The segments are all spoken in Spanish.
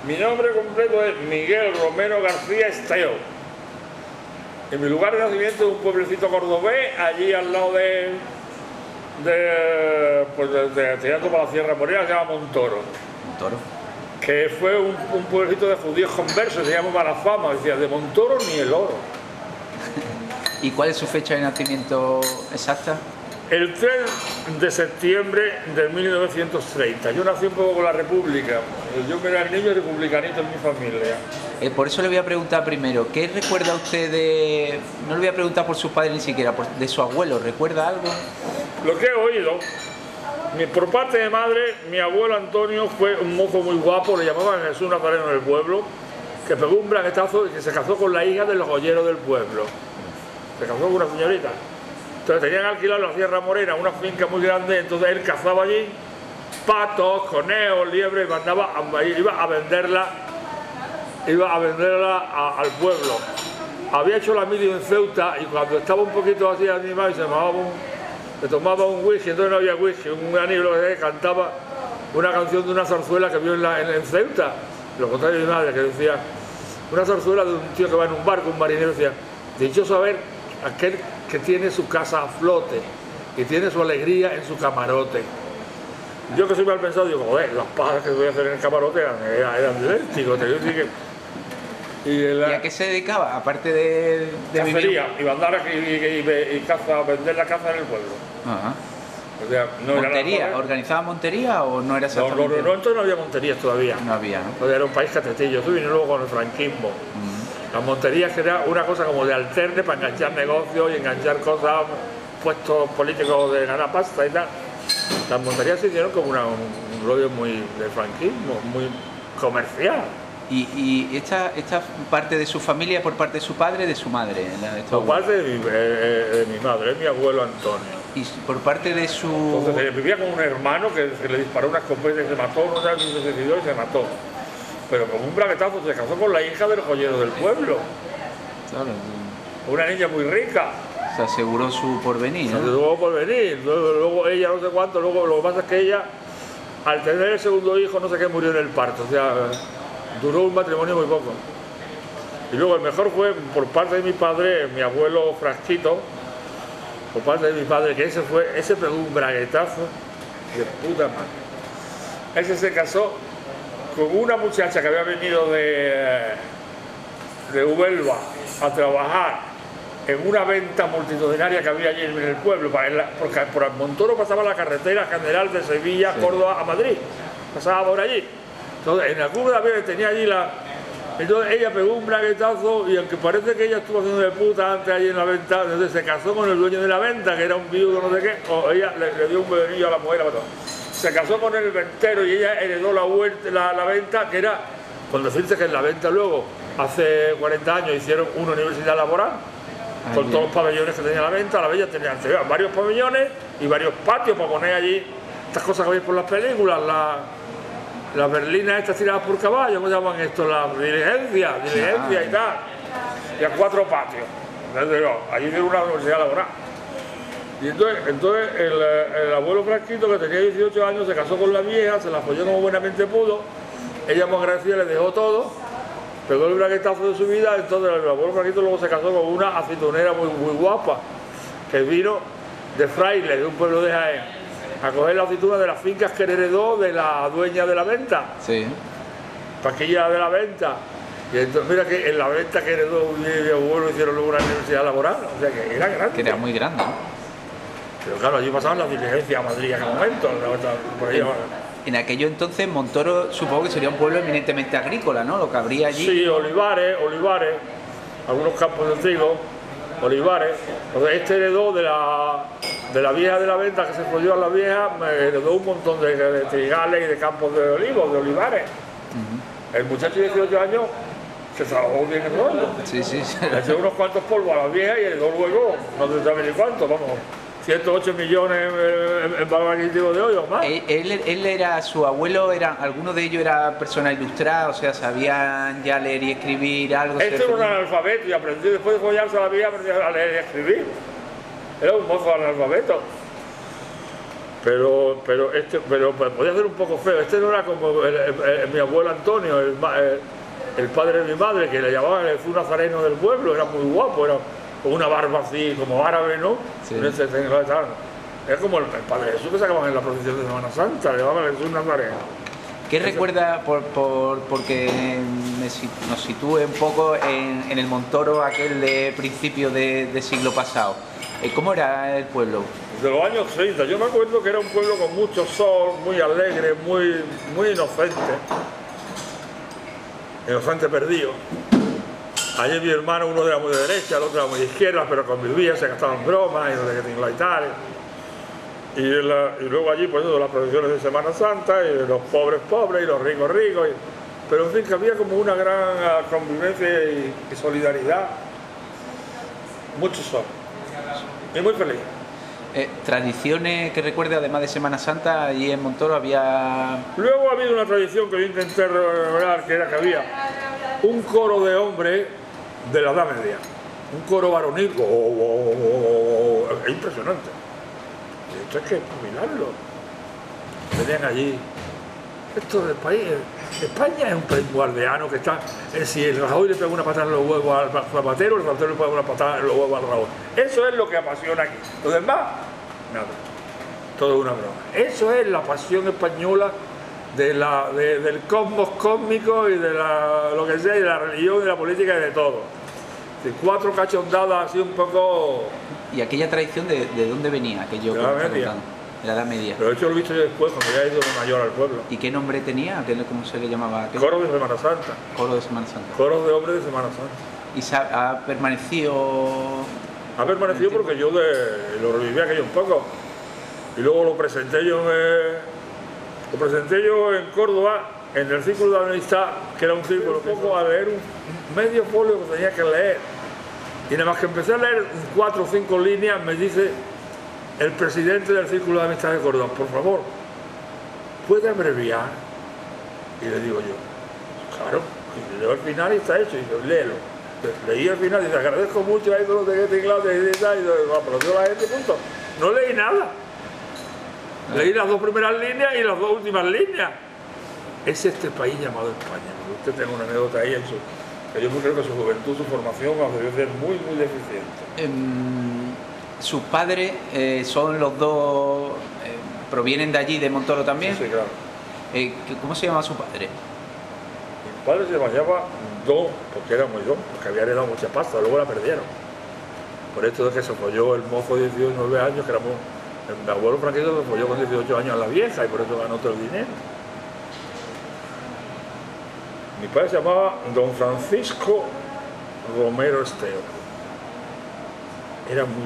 Mi nombre completo es Miguel Romero García Esteo. Y mi lugar de nacimiento es un pueblecito cordobés, allí al lado tirando para la Sierra Morena, se llama Montoro. Montoro. Que fue un pueblecito de judíos conversos, se llama Malafama, decía, de Montoro ni el oro. ¿Y cuál es su fecha de nacimiento exacta? El 3 de septiembre de 1930. Yo nací un poco con la República. Yo era el niño republicanito en mi familia. Por eso le voy a preguntar primero, ¿qué recuerda usted de...? No le voy a preguntar por sus padres ni siquiera, de su abuelo, ¿recuerda algo? Lo que he oído, por parte de madre, mi abuelo Antonio fue un mozo muy guapo, le llamaban Jesús Nazareno del pueblo, que pegó un braguetazo y que se casó con la hija del joyero del pueblo. Se casó con una señorita. Entonces tenían alquilado la Sierra Morena, una finca muy grande, entonces él cazaba allí patos, conejos, liebres, iba a venderla al pueblo. Había hecho la mili en Ceuta y cuando estaba un poquito así animado y se tomaba un whisky, entonces no había whisky, un anillo que cantaba una canción de una zarzuela que vio en Ceuta. Lo contrario de mi madre, que decía, una zarzuela de un tío que va en un barco, un marinero, decía, dichoso haber aquel que tiene su casa a flote y tiene su alegría en su camarote. Yo que soy mal pensado, digo, joder, las pajas que voy a hacer en el camarote eran idénticos. ¿Y a qué se dedicaba? Aparte de cacería, y andar y caza, vender la caza en el pueblo. Ajá. O sea, no ¿Montería? Era ¿Organizaba montería o no era exactamente? No, entonces no había monterías todavía. No había, ¿no? Todavía era un país catetillo. Eso vino luego con el franquismo. Las monterías que era una cosa como de alterne para enganchar negocios y enganchar cosas, puestos políticos de ganar pasta y tal. Las monterías se hicieron como un rollo muy de franquismo, muy comercial. ¿Y esta parte de su familia por parte de su padre o de su madre? Por parte de mi madre, mi abuelo Antonio. ¿Y por parte de su...? Entonces vivía con un hermano que se le disparó una escopeta y se mató, no sé, se suicidó y se mató. Pero con un braguetazo se casó con la hija del joyero del pueblo. Claro. Una niña muy rica. Se aseguró su porvenir, ¿no? Se aseguró porvenir. Luego ella no sé cuánto, luego lo que pasa es que ella, al tener el segundo hijo, no sé qué, murió en el parto. O sea, duró un matrimonio muy poco. Y luego el mejor fue por parte de mi padre, mi abuelo Frasquito, por parte de mi padre, que ese pegó un braguetazo de puta madre. Ese se casó con una muchacha que había venido de Huelva a trabajar en una venta multitudinaria que había allí en el pueblo, porque por el Montoro pasaba la carretera general de Sevilla, sí, Córdoba a Madrid, pasaba por allí. Entonces en la curva de tenía allí entonces ella pegó un braguetazo y aunque parece que ella estuvo haciendo de puta antes allí en la venta, entonces se casó con el dueño de la venta, que era un viudo no sé qué, o ella le dio un bebenillo a la mujer, la mató. Se casó con el ventero y ella heredó la venta, que era, con decirte que en la venta luego, hace 40 años hicieron una universidad laboral, con todos los pabellones que tenía la venta. La bella tenía varios pabellones y varios patios para poner allí estas cosas que veis por las películas, las berlinas estas tiradas por caballo, ¿cómo llaman esto? Las diligencias y tal. Y a 4 patios. Allí tiene una universidad laboral. Y entonces el abuelo Franquito, que tenía 18 años, se casó con la vieja, se la apoyó como buenamente pudo. Ella muy agradecida le dejó todo, pegó el braguetazo de su vida. Entonces el abuelo Franquito luego se casó con una aceitunera muy guapa, que vino de Fraile, de un pueblo de Jaén, a coger la aceituna de las fincas que heredó de la dueña de la venta. Sí. Paquilla de la venta. Y entonces mira que en la venta que heredó mi abuelo hicieron luego una universidad laboral, o sea que era grande. Que era muy grande, ¿no? Pero claro, allí pasaban las diligencias a Madrid en aquel momento. Por ahí. En aquello entonces Montoro supongo que sería un pueblo eminentemente agrícola, ¿no? Lo que habría allí. Sí, olivares, algunos campos de trigo, olivares. Entonces este heredó de la vieja de la venta, que se folló a la vieja, me heredó un montón de trigales y de campos de olivos, de olivares. El muchacho de 18 años se trabajó bien el rollo. Sí. Le echó unos cuantos polvos a la vieja y heredó luego, no se sabe ni cuánto, vamos. 108 millones en valor adquisitivo de hoy o más. Él era, su abuelo, alguno de ellos era persona ilustrada, o sea, sabían ya leer y escribir algo. Este era un analfabeto y aprendió, después de follarse a la vida, aprendió a leer y escribir. Era un mozo analfabeto. pero podía ser un poco feo. Este no era como mi abuelo Antonio, el padre de mi madre, que le llamaban el Jesús Nazareno del pueblo, era muy guapo, era con una barba así como árabe, ¿no? Sí. Era como el Padre Jesús que sacaban en la procesión de Semana Santa, le llamaban el Jesús Nazareno. ¿Qué recuerda, porque nos sitúe un poco en el Montoro aquel de principio de siglo pasado? ¿Cómo era el pueblo? De los años 30, yo me acuerdo que era un pueblo con mucho sol, muy alegre, muy inocente perdido. Allí mi hermano, uno era muy de derecha, el otro era muy de izquierda, pero convivía, se gastaban bromas y no sé qué tinglá y tal. Y luego allí pues las procesiones de Semana Santa, y los pobres y los ricos ricos, pero en fin, que había como una gran convivencia y solidaridad, mucho sol, y muy feliz. ¿Tradiciones que recuerde además de Semana Santa allí en Montoro había...? Luego ha habido una tradición que yo intenté revelar, que era que había un coro de hombres de la Edad Media, un coro varonil, es impresionante. Esto hay que jubilarlo. Venían allí. Esto del país, España es un país guardiano que está, si el Rajoy le pega una patada en los huevos al zapatero, el zapatero le pega una patada en los huevos al Rajoy. Eso es lo que apasiona aquí. Lo demás, nada. Todo es una broma. Eso es la pasión española del cosmos cósmico y de lo que sea, y de la religión, y de la política y de todo. De cuatro cachondadas así un poco... ¿Y aquella tradición de dónde venía? Aquello de la Edad Media. De la Edad Media. Pero eso lo he visto yo después, cuando ya he ido de mayor al pueblo. ¿Y qué nombre tenía? ¿Cómo se le llamaba? Coro de Semana Santa. Coro de Semana Santa. Coro de hombres de Semana Santa. ¿Y ha permanecido...? Ha permanecido porque yo lo reviví aquello un poco. Y luego lo presenté yo en Córdoba, en el Círculo de Amistad, que era un círculo poco a leer un medio folio que tenía que leer. Y nada más que empecé a leer 4 o 5 líneas, me dice el presidente del Círculo de Amistad de Córdoba: por favor, ¿puede abreviar? Y le digo yo, claro, y leo el final y está hecho, y yo, léelo. Leí el final y te agradezco mucho, ahí no sé qué tinglado, y pero yo la gente, punto. No leí nada. Leí las 2 primeras líneas y las 2 últimas líneas. Es este país llamado España. Usted tiene una anécdota ahí en que yo creo que su juventud, su formación debe ser muy, muy deficiente. ¿Sus padres son los dos, provienen de allí, de Montoro también? Sí, claro. ¿Cómo se llama su padre? Mi padre se llamaba Don, porque era muy don, porque había heredado mucha pasta, luego la perdieron. Por esto de que se folló el mozo de 19 años, que era muy... Mi abuelo Franquito se folló con 18 años a la vieja y por eso ganó todo el dinero. Mi padre se llamaba Don Francisco Romero Esteo. Era muy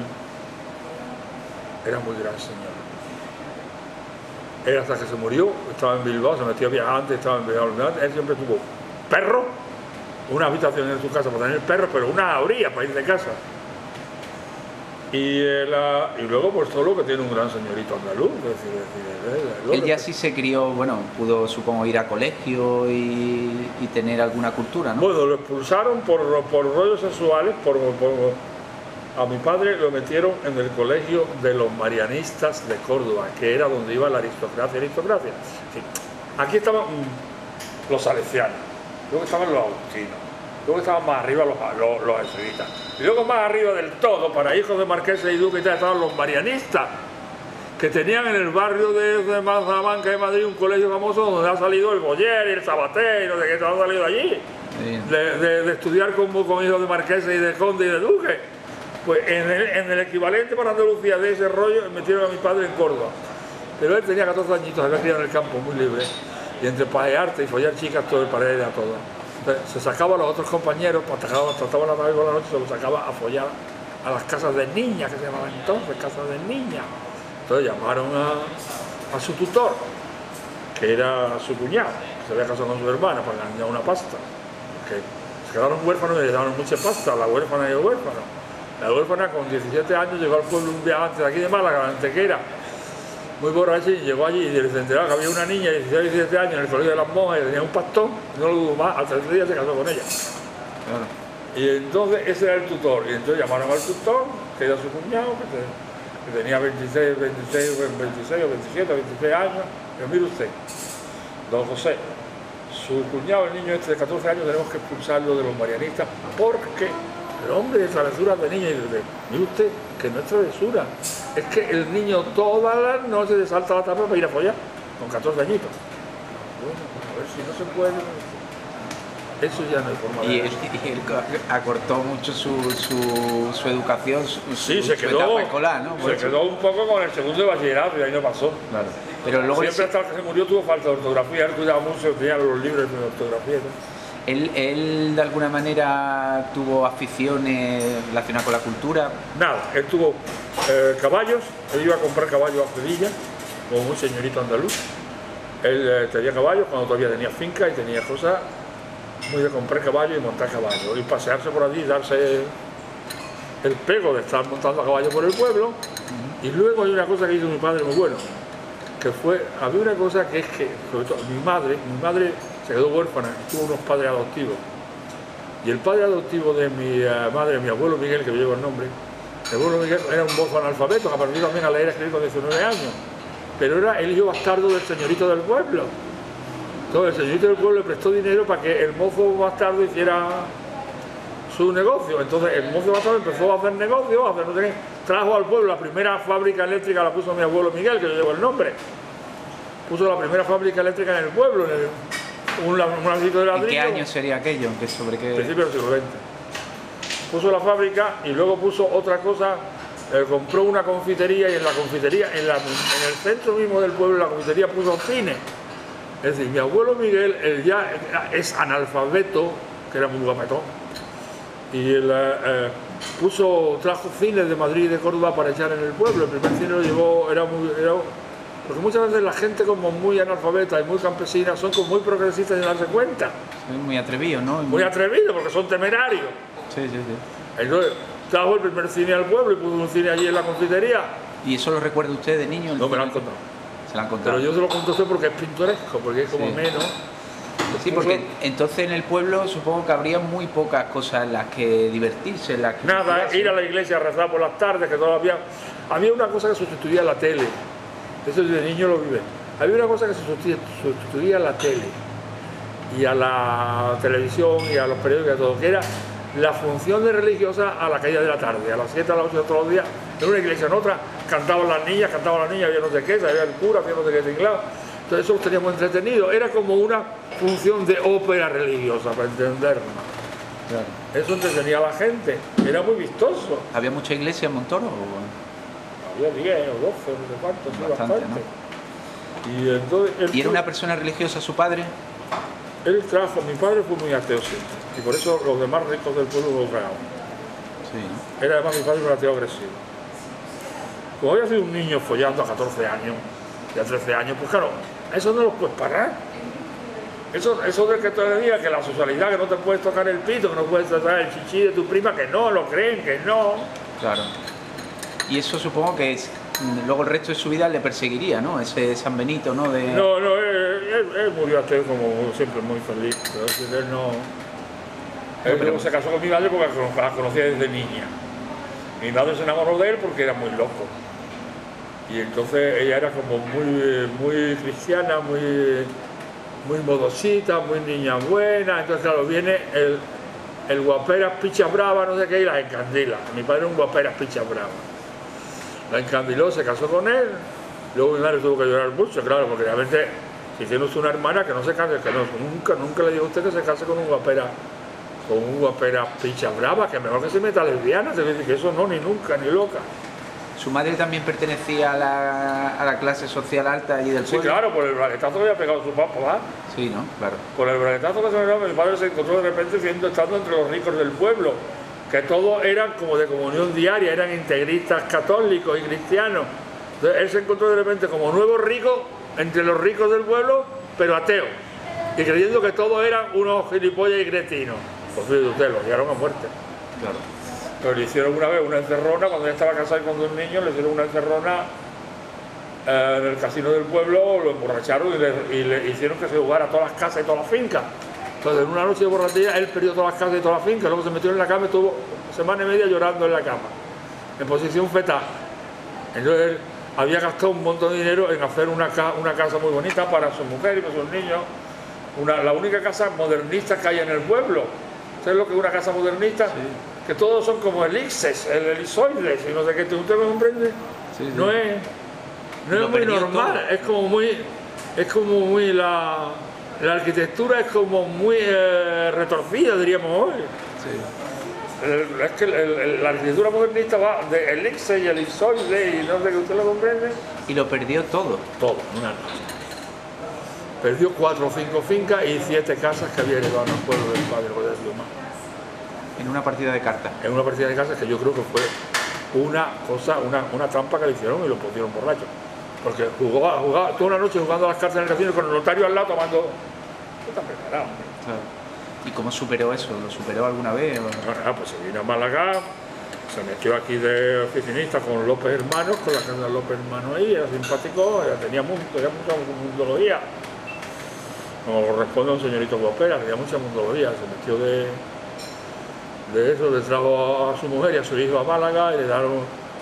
gran señor. Él hasta que se murió, estaba en Bilbao, se metió viajante, estaba en Bilbao. Él siempre tuvo perro, una habitación en su casa para tener perro, pero una habría para ir de casa. Y luego pues todo lo que tiene un gran señorito andaluz. Él ya sí se crió, bueno, pudo supongo ir a colegio y tener alguna cultura, ¿no? Bueno, lo expulsaron por rollos sexuales, a mi padre lo metieron en el colegio de los marianistas de Córdoba, que era donde iba la aristocracia. Sí. Aquí estaban los salesianos, luego estaban los agustinos, luego estaban más arriba los jesuitas, y luego más arriba del todo, para hijos de marqueses y duques y tal, estaban los marianistas, que tenían en el barrio de Salamanca de Madrid un colegio famoso donde ha salido el Boyer y el Sabaté y no sé qué, han salido allí, de estudiar con hijos de marqueses y de condes y de duques. Pues en el equivalente para Andalucía de ese rollo metieron a mi padre en Córdoba. Pero él tenía 14 añitos, había criado en el campo muy libre, y entre pajearte y follar chicas todo el pared a todo. Entonces, se sacaba a los otros compañeros, trataban la tarde por la noche, se los sacaba a follar a las casas de niñas, que se llamaban entonces, casas de niñas. Entonces llamaron a su tutor, que era su cuñado, que se había casado con su hermana para ganar una pasta. Que se quedaron huérfanos y le daban mucha pasta a la huérfana y el huérfano. La huérfana con 17 años llegó al pueblo un día antes de aquí de Málaga, la Antequera, muy borracha, y llegó allí y se enteraba que había una niña de 16 17 años en el colegio de las monjas y tenía un pastón, y no lo dudó más, al tercer día se casó con ella. Claro. Y entonces ese era el tutor, y entonces llamaron al tutor, que era su cuñado, que tenía 26 o 27 o 26 años. Pero mire usted, don José, su cuñado, el niño este de 14 años, tenemos que expulsarlo de los marianistas porque el hombre de travesuras de niño. Y dice, mire usted, que no es travesura, es que el niño todas las noches se salta la tapa para ir a follar, con 14 añitos. Bueno, a ver si no se puede. Eso ya no hay forma de... Y él acortó mucho su educación, sí, su etapa escolar, ¿no? Se quedó un poco con el segundo de bachillerato y ahí no pasó. Claro. Pero luego siempre hasta que se murió tuvo falta de ortografía, él cuidaba mucho, tenía los libros de ortografía, ¿no? ¿Él de alguna manera tuvo aficiones relacionadas con la cultura? Nada, él tuvo caballos, él iba a comprar caballos a Sevilla, como un señorito andaluz. Él tenía caballos cuando todavía tenía finca y tenía cosas muy de comprar caballos y montar caballos, y pasearse por allí, darse el pego de estar montando a caballo por el pueblo. Y luego hay una cosa que hizo mi padre muy bueno, que fue, había una cosa que es que, sobre todo, mi madre se quedó huérfana, tuvo unos padres adoptivos, y el padre adoptivo de mi madre, mi abuelo Miguel, que me llevo el nombre, mi abuelo Miguel era un mozo analfabeto, que aprendió también a leer y escribir con 19 años, pero era el hijo bastardo del señorito del pueblo. Entonces el señorito del pueblo le prestó dinero para que el mozo bastardo hiciera su negocio. Entonces el mozo bastardo empezó a hacer negocios, a hacer no sé qué. Trajo al pueblo la primera fábrica eléctrica, la puso mi abuelo Miguel, que yo llevo el nombre. Puso la primera fábrica eléctrica en el pueblo, en un ladrillo de ladrillo. ¿En qué año sería aquello? ¿Sobre qué? Principio del siglo XX. Puso la fábrica y luego puso otra cosa, compró una confitería, y en la confitería, en el centro mismo del pueblo, la confitería puso cine. Es decir, mi abuelo Miguel, él ya es analfabeto, que era muy guapetón, y él trajo cines de Madrid y de Córdoba para echar en el pueblo. El primer cine lo llevó, porque muchas veces la gente como muy analfabeta y muy campesina son como muy progresistas sin darse cuenta. Es muy atrevido, ¿no? Muy atrevido, porque son temerarios. Sí. Entonces, trajo el primer cine al pueblo y puso un cine allí en la confitería. ¿Y eso lo recuerda usted de niño? No, me lo han contado. Se lo han contado. Pero yo se lo cuento a usted porque es pintoresco, porque es como menos. Sí, porque entonces en el pueblo supongo que habría muy pocas cosas en las que divertirse, en las que... Nada, ir a la iglesia a rezar por las tardes, que todavía... Había una cosa que sustituía a la tele, eso de niño lo vive. Había una cosa que sustituía a la tele y a la televisión y a los periódicos y a todo, que era la función de religiosa a la caída de la tarde, a las 7, a las 8 todos los días, en una iglesia, en otra, cantaban las niñas, había no sé qué, había el cura, había no sé qué tinglado. Entonces eso los teníamos entretenidos, era como una función de ópera religiosa, para entendernos. Claro. Eso entretenía a la gente, era muy vistoso. ¿Había mucha iglesia en Montoro? Había 10 o 12, no sé cuántos, sí, bastante. ¿No? Y entonces, ¿Y era una persona religiosa su padre? Él trajo, mi padre fue muy ateo siempre, y por eso los demás ricos del pueblo lo tragaban. Sí, ¿no? Era además mi padre un ateo agresivo. Como había sido un niño follando a 14 años, y a 13 años, pues claro, eso no lo puedes parar. Eso de que te diga que la sexualidad, que no te puedes tocar el pito, que no puedes tocar el chichi de tu prima, que no, lo creen, que no. Claro. Y eso supongo que luego el resto de su vida le perseguiría, ¿no? Ese San Benito, ¿no? No, él murió ateo como siempre, muy feliz. Pero él no... Él luego se casó con mi madre porque la conocía desde niña. Mi madre se enamoró de él porque era muy loco. Y entonces ella era como muy cristiana, muy modosita, muy niña buena. Entonces claro, viene el guaperas picha brava, no sé qué, y las encandila. Mi padre era un guaperas picha brava. La encandiló, se casó con él. Luego mi madre tuvo que llorar mucho, claro, porque realmente si tiene usted una hermana que no se case, que nunca le digo a usted que se case con un guapera picha brava, que mejor que se meta lesbiana, te dice que eso no, ni nunca, ni loca. ¿Su madre también pertenecía a la clase social alta allí del pueblo? Sí, claro, por el braguetazo que había pegado su papá. Sí, ¿no? Claro. Por el braguetazo que se me dio, mi padre se encontró de repente estando entre los ricos del pueblo, que todos eran como de comunión diaria, eran integristas católicos y cristianos. Entonces él se encontró de repente como nuevo rico entre los ricos del pueblo, pero ateos, y creyendo que todos eran unos gilipollas y cretinos. Pues fíjate usted, los llevaron a muerte. Claro. Pero le hicieron una vez una encerrona, cuando ella estaba casada con dos niños, le hicieron una encerrona en el casino del pueblo, lo emborracharon y le hicieron que se jugara a todas las casas y todas las fincas. Entonces en una noche de borrachera él perdió todas las casas y todas las fincas, luego se metió en la cama y estuvo semana y media llorando en la cama, en posición fetal. Entonces él había gastado un montón de dinero en hacer una casa muy bonita para su mujer y para sus niños. La única casa modernista que hay en el pueblo. ¿Sabes lo que es una casa modernista? Sí. Que todos son como elipses, elisoides y no sé qué. ¿Usted me comprende? Sí, sí. No es muy normal, todo. es como muy la arquitectura es como muy retorcida, diríamos hoy. Sí. Es que la arquitectura modernista va de elipse y elipsoide y no sé qué. ¿Usted lo comprende? Y lo perdió todo. Todo, una noche. Perdió 4 o 5 fincas y 7 casas que había heredado en el pueblo del padre José de Ciudad. En una partida de cartas. En una partida de casas que yo creo que fue una trampa que le hicieron y lo pusieron borracho. Porque jugaba toda una noche jugando a las cartas en el casino con el notario al lado tomando. ¿Qué está preparado? Claro. ¿Y cómo superó eso? ¿Lo superó alguna vez? Bueno, pues se vino a Málaga, se metió aquí de oficinista con López Hermanos, con la casa de López Hermanos ahí, era simpático, tenía mucha mundología. Como corresponde a un señorito guapera, tenía mucha mundología, se metió de eso, le trajo a su mujer y a su hijo a Málaga y le daron,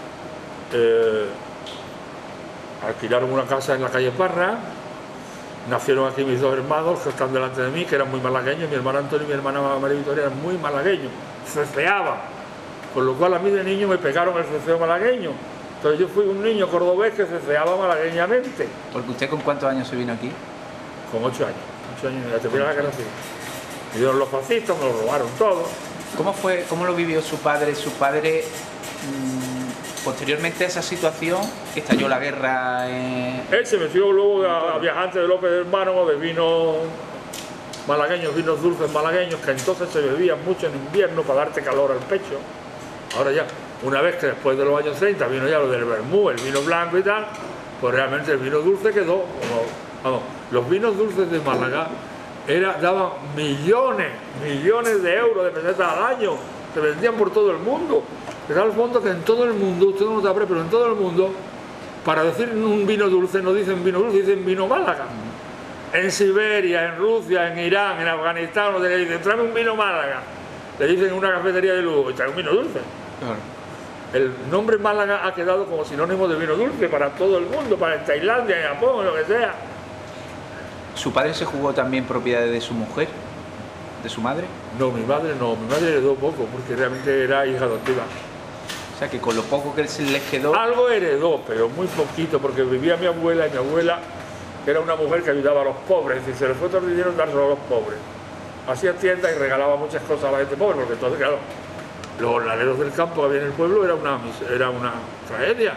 alquilaron una casa en la calle Parra. Nacieron aquí mis 2 hermanos que están delante de mí, que eran muy malagueños, mi hermano Antonio y mi hermana María Victoria eran muy malagueños, ceceaban, con lo cual a mí de niño me pegaron el ceceo malagueño. Entonces yo fui un niño cordobés que ceceaba malagueñamente. Porque usted ¿con cuántos años se vino aquí? Con 8 años, ya te la guerra civil. Me dieron los fascistas, me lo robaron todo. ¿Cómo lo vivió su padre? Su padre, posteriormente a esa situación, estalló la guerra. Él se metió luego a viajantes de López Hermano, de vinos malagueños, vinos dulces malagueños, que entonces se bebían mucho en invierno para darte calor al pecho. Ahora ya, una vez que después de los años 30 vino ya lo del vermú, el vino blanco y tal, pues realmente el vino dulce quedó, los vinos dulces de Málaga daban millones de euros de pesetas al año, se vendían por todo el mundo. Pero al fondo que en todo el mundo, usted no lo sabe, pero en todo el mundo, para decir un vino dulce no dicen vino dulce, dicen vino Málaga. En Siberia, en Rusia, en Irán, en Afganistán, le dicen, tráeme un vino Málaga. Le dicen en una cafetería de lujo, trae un vino dulce. Claro. El nombre Málaga ha quedado como sinónimo de vino dulce para todo el mundo, para Tailandia, en Japón, lo que sea. ¿Su padre se jugó también propiedades de su mujer? ¿De su madre? No, mi madre heredó poco, porque realmente era hija adoptiva. O sea que con lo poco que se les quedó... Algo heredó, pero muy poquito, porque vivía mi abuela y mi abuela era una mujer que ayudaba a los pobres, y se le fue todo el dinero en dárselo a los pobres. Hacía tiendas y regalaba muchas cosas a la gente pobre, porque entonces, claro, los jornaleros del campo que había en el pueblo era una tragedia.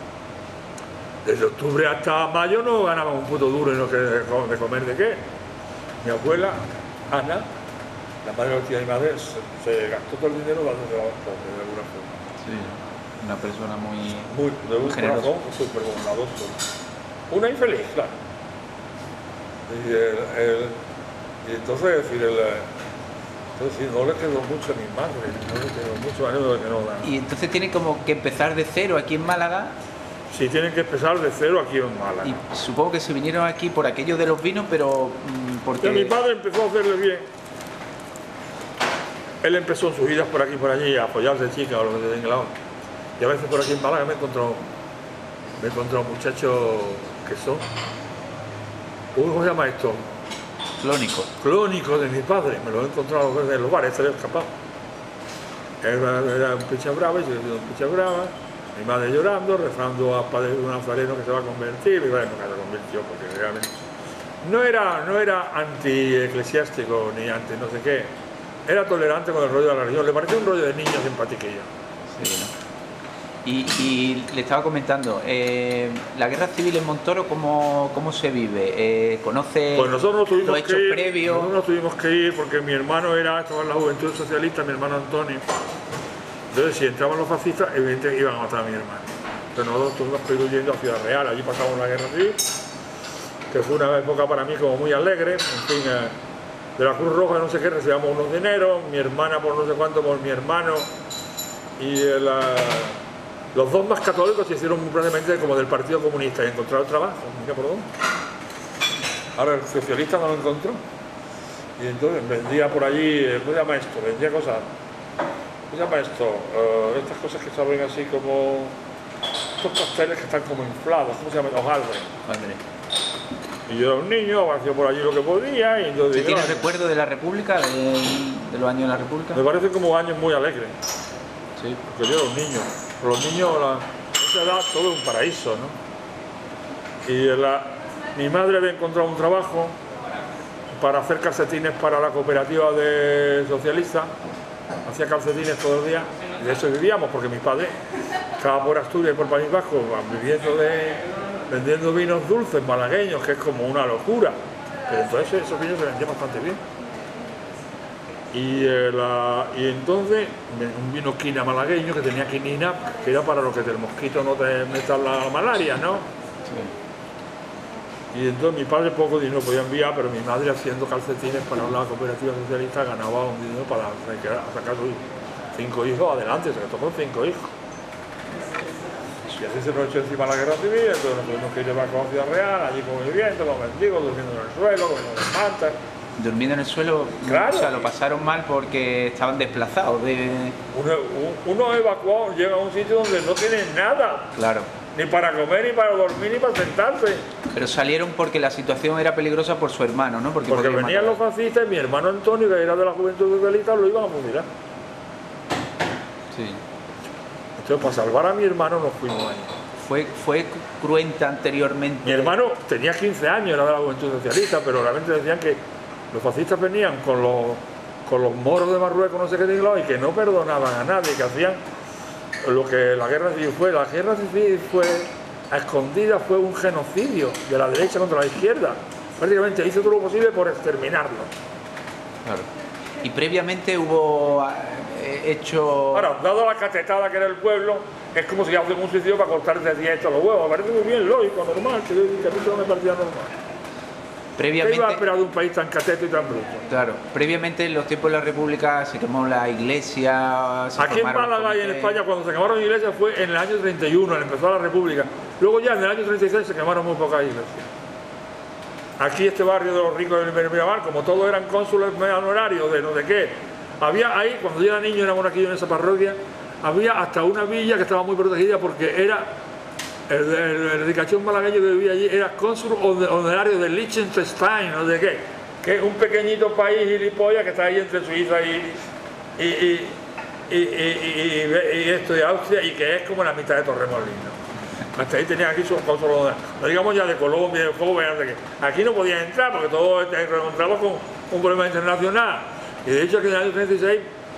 Desde octubre hasta mayo no ganaban un puto duro y no de comer de qué. Mi abuela, Ana, la madre de la tía de mi madre, se gastó todo el dinero dándose a los pobres de alguna forma. Sí, una persona de un generosa. corazón súper bondadoso. Una infeliz, claro. Y entonces, no le quedó mucho a mi madre, no le quedó mucho a él que no da. Y entonces tiene como que empezar de cero aquí en Málaga. Sí, tienen que empezar de cero aquí en Málaga. Y supongo que se vinieron aquí por aquello de los vinos, pero porque... Y mi padre empezó a hacerle bien. Él empezó en sus idas por aquí y por allí a apoyarse chicas o lo que se den la hora. Y a veces por aquí en Málaga me he encontrado muchachos que son... ¿Cómo se llama esto? Clónicos de mi padre. Me los he encontrado en los bares, se había escapado. Era un picha brava y se dio un picha brava. Mi madre llorando, rezando a padre de un nazareno que se va a convertir. Y bueno, nunca se convirtió porque realmente no era anti-eclesiástico ni anti no sé qué. Era tolerante con el rollo de la religión. Le parecía un rollo de niño simpatiquillo. Sí, ¿no? Y le estaba comentando, la guerra civil en Montoro, ¿cómo se vive? ¿Conoce pues nosotros los hechos previos? Nosotros nos tuvimos que ir porque mi hermano estaba en la Juventud Socialista, mi hermano Antonio. Entonces, si entraban los fascistas, evidentemente iban a matar a mi hermano. Entonces nosotros tuvimos que ir huyendo a Ciudad Real. Allí pasamos la guerra civil, que fue una época para mí como muy alegre. En fin, de la Cruz Roja no sé qué recibíamos unos dineros, mi hermana por no sé cuánto por mi hermano, y los dos más católicos se hicieron muy probablemente como del Partido Comunista y encontraron trabajo, mira por dónde. Ahora el socialista no lo encontró y entonces vendía por allí, ¿cómo se llama esto? Vendía cosas, ¿cómo se llama esto? Estas cosas que saben así como estos pasteles que están como inflados, ¿cómo se llaman? Hojaldre. Madre. Y yo era un niño, hacía por allí lo que podía y entonces... ¿Se tiene recuerdo de la República, de los años de la República? Me parecen como años muy alegres. Sí. Porque yo era un niño. Los niños, a esa edad, todo es un paraíso, ¿no? Y mi madre había encontrado un trabajo para hacer calcetines para la cooperativa de socialista. Hacía calcetines todos los días. Y de eso vivíamos, porque mi padre estaba por Asturias y por País Vasco vendiendo vinos dulces malagueños, que es como una locura. Pero entonces esos vinos se vendían bastante bien. Y entonces un vino quina malagueño que tenía quinina, que era para lo que del mosquito no te metas la malaria, ¿no? Sí. Y entonces mi padre poco dinero podía enviar, pero mi madre haciendo calcetines para la cooperativa socialista ganaba un dinero para sacar sus 5 hijos adelante, se tocó 5 hijos. Y así se nos echó encima la guerra civil, entonces nos tuvimos que ir a la Ciudad Real, allí conviviendo, los mendigos, durmiendo en el suelo, comiendo las mantas. Durmiendo en el suelo, claro. O sea, lo pasaron mal porque estaban desplazados. Uno evacuado llega a un sitio donde no tiene nada. Claro. Ni para comer, ni para dormir, ni para sentarse. Pero salieron porque la situación era peligrosa por su hermano, ¿no? Porque venían los fascistas y mi hermano Antonio, que era de la Juventud Socialista, lo iban a fusilar. Sí. Entonces, para salvar a mi hermano nos fuimos ahí. Fue cruenta anteriormente. Mi hermano tenía 15 años, era de la Juventud Socialista, pero realmente decían que los fascistas venían con los moros de Marruecos, no sé qué digo, y que no perdonaban a nadie, que hacían lo que la guerra civil fue. La guerra civil fue, a escondidas, fue un genocidio de la derecha contra la izquierda. Prácticamente hizo todo lo posible por exterminarlo. Claro. Y previamente hubo hecho... Ahora, dado la catetada que era el pueblo, es como si hacen un suicidio para cortarse 10 los huevos. Me parece muy bien, lógico, normal, que a mí eso me parecía normal. Previamente, ¿qué iba a esperar de un país tan cateto y tan bruto? Claro, previamente en los tiempos de la República se quemó la iglesia. Aquí en Málaga y en España, cuando se quemaron iglesias fue en el año 31, empezó la República. Luego ya en el año 36 se quemaron muy pocas iglesias. Aquí este barrio de los ricos del Miramar, como todos eran cónsules honorarios de no sé qué, había ahí, cuando yo era niño, éramos aquí en esa parroquia, había hasta una villa que estaba muy protegida porque era el ricachón malagueño que vivía allí, era cónsul honorario de Liechtenstein, no sé qué, que es un pequeñito país gilipollas que está ahí entre Suiza y esto de Austria, y que es como la mitad de Torremolinos. Hasta ahí tenían aquí su cónsul honorario. No digamos ya de Colombia, de Cuba, no sé qué. Aquí no podían entrar porque todos encontramos con un problema internacional. Y de hecho, que en el año 36,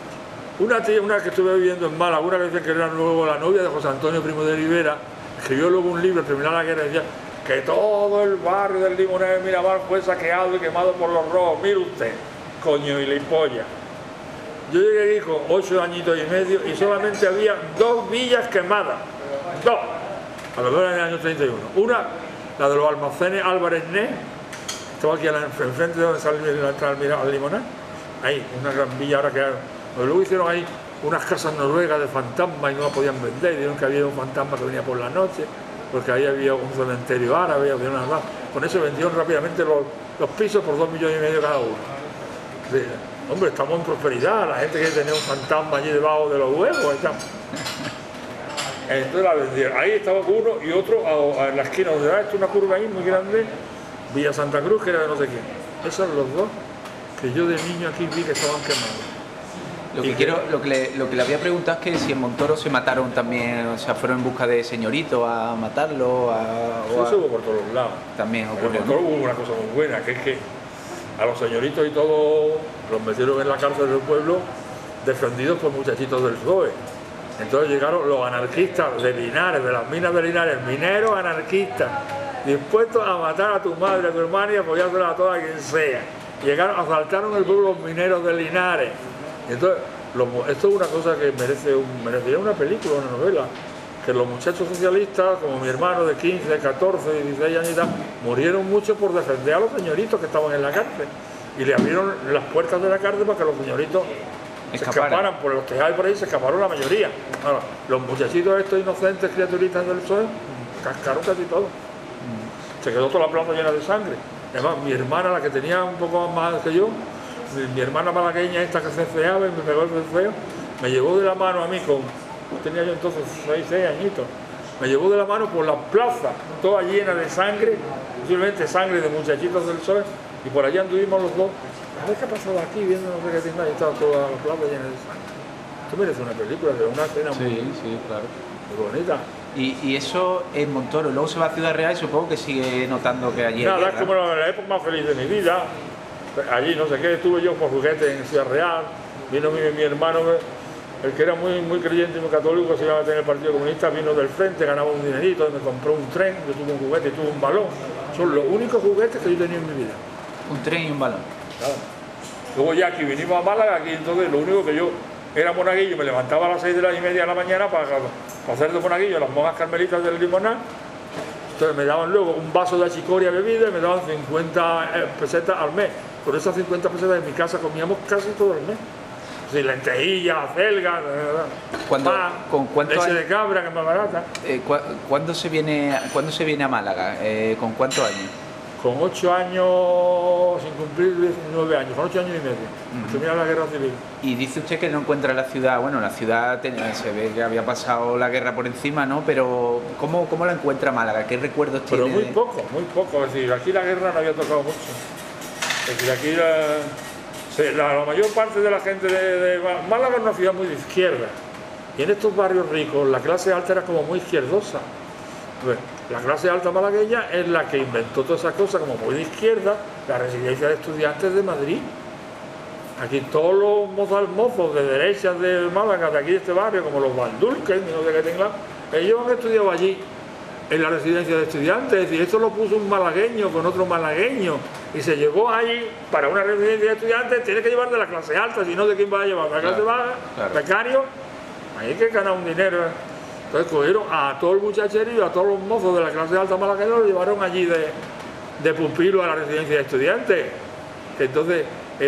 una que estuve viviendo en Málaga, una que decía que era luego la novia de José Antonio Primo de Rivera, escribió luego un libro, al terminar la guerra, decía que todo el barrio del Limonero de Miramar fue saqueado y quemado por los rojos. Mire usted, coño y la polla. Yo llegué aquí con 8 añitos y medio y solamente había 2 villas quemadas. 2. A lo mejor en el año 31. Una, la de los almacenes Álvarez Né, estaba aquí enfrente de donde sale la entrada al Limonar. Ahí, una gran villa ahora que luego hicieron ahí unas casas noruegas de fantasmas y no la podían vender, y dijeron que había un fantasma que venía por la noche, porque ahí había un cementerio árabe, había una más. Con eso vendieron rápidamente los pisos por 2,5 millones cada uno. Sí. Hombre, estamos en prosperidad, la gente quiere tener un fantasma allí debajo de los huevos. Entonces la vendieron. Ahí estaba uno y otro en la esquina donde da esto, una curva ahí muy grande, Villa Santa Cruz, que era de no sé quién. Esos son los dos que yo de niño aquí vi que estaban quemados. Lo que le había preguntado es que si en Montoro se mataron también, o sea, fueron en busca de señorito a matarlo, Eso hubo por todos los lados. También ocurrió. En Montoro hubo una cosa muy buena, que es que a los señoritos y todo los metieron en la cárcel del pueblo defendidos por muchachitos del PSOE. Entonces llegaron los anarquistas de Linares, de las minas de Linares, mineros anarquistas, dispuestos a matar a tu madre, a tu hermana y apoyársela a toda quien sea. Llegaron, asaltaron el pueblo los mineros de Linares. Entonces, esto es una cosa que merecería una película, una novela, que los muchachos socialistas, como mi hermano de 15, 14, 16 años y tal, murieron mucho por defender a los señoritos que estaban en la cárcel. Y le abrieron las puertas de la cárcel para que los señoritos se escaparan por los tejados y por ahí, se escaparon la mayoría. Ahora, los muchachitos estos inocentes, criaturitas del PSOE, cascaron casi todo. Se quedó toda la plaza llena de sangre. Además, mi hermana, la que tenía un poco más que yo, mi hermana malagueña esta que se ceceaba y me pegó el ceceo, me llevó de la mano a mí tenía yo entonces 6 añitos, me llevó de la mano por la plaza, toda llena de sangre, posiblemente sangre de muchachitos del sol, y por allá anduvimos los dos. A ver qué ha pasado aquí, viendo no sé qué tienda, y estaba toda la plaza llena de sangre. Esto merece una película, de una escena sí, claro. muy bonita. Y eso en Montoro, luego se va a Ciudad Real y supongo que sigue notando que allí hay Nada, guerra. es como la época más feliz de mi vida. Allí no sé qué, estuve yo por juguete en Ciudad Real, vino mi hermano, el que era muy creyente y muy católico, que se iba a tener el Partido Comunista, vino del frente, ganaba un dinerito, me compró un tren, yo tuve un juguete y tuve un balón. Son los únicos juguetes que yo tenía en mi vida. Un tren y un balón. Claro. Luego ya aquí vinimos a Málaga, aquí entonces lo único que yo era monaguillo, me levantaba a las 6:30 de la mañana para hacer de monaguillo a las monjas carmelitas del Limonar. Entonces me daban luego un vaso de achicoria bebida y me daban 50 pesetas al mes. Por esas 50 pesetas en mi casa comíamos casi todo el mes. Sí, lentejitas, acelgas, ¿Con cuántos leche años? de cabra, que es más barata. ¿Cuándo se viene a Málaga? ¿Con cuántos años? Con 8 años, sin cumplir 19 años, con 8 años y medio. Termina la guerra civil. Y dice usted que no encuentra la ciudad, bueno, la ciudad se ve que había pasado la guerra por encima, ¿no? Pero ¿cómo la encuentra Málaga? ¿Qué recuerdos tiene? Pero muy poco, es decir, aquí la guerra no había tocado mucho. Es decir, aquí la mayor parte de la gente de Málaga es una ciudad muy de izquierda. Y en estos barrios ricos la clase alta era como muy izquierdosa. Pues, la clase alta malagueña es la que inventó todas esas cosas como muy de izquierda, la residencia de estudiantes de Madrid. Aquí todos los mozos de derechas de Málaga, de aquí de este barrio, como los Valdulques, no sé qué tengan, ellos han estudiado allí en la residencia de estudiantes. Es decir, esto lo puso un malagueño con otro malagueño y se llevó allí para una residencia de estudiantes. Tiene que llevar de la clase alta, si no, ¿de quién va a llevar? ¿De la clase baja? Becario. Ahí hay que ganar un dinero. Entonces cogieron a todo el muchacherío, a todos los mozos de la clase alta malagueña, lo llevaron allí de pupilo a la residencia de estudiantes. Entonces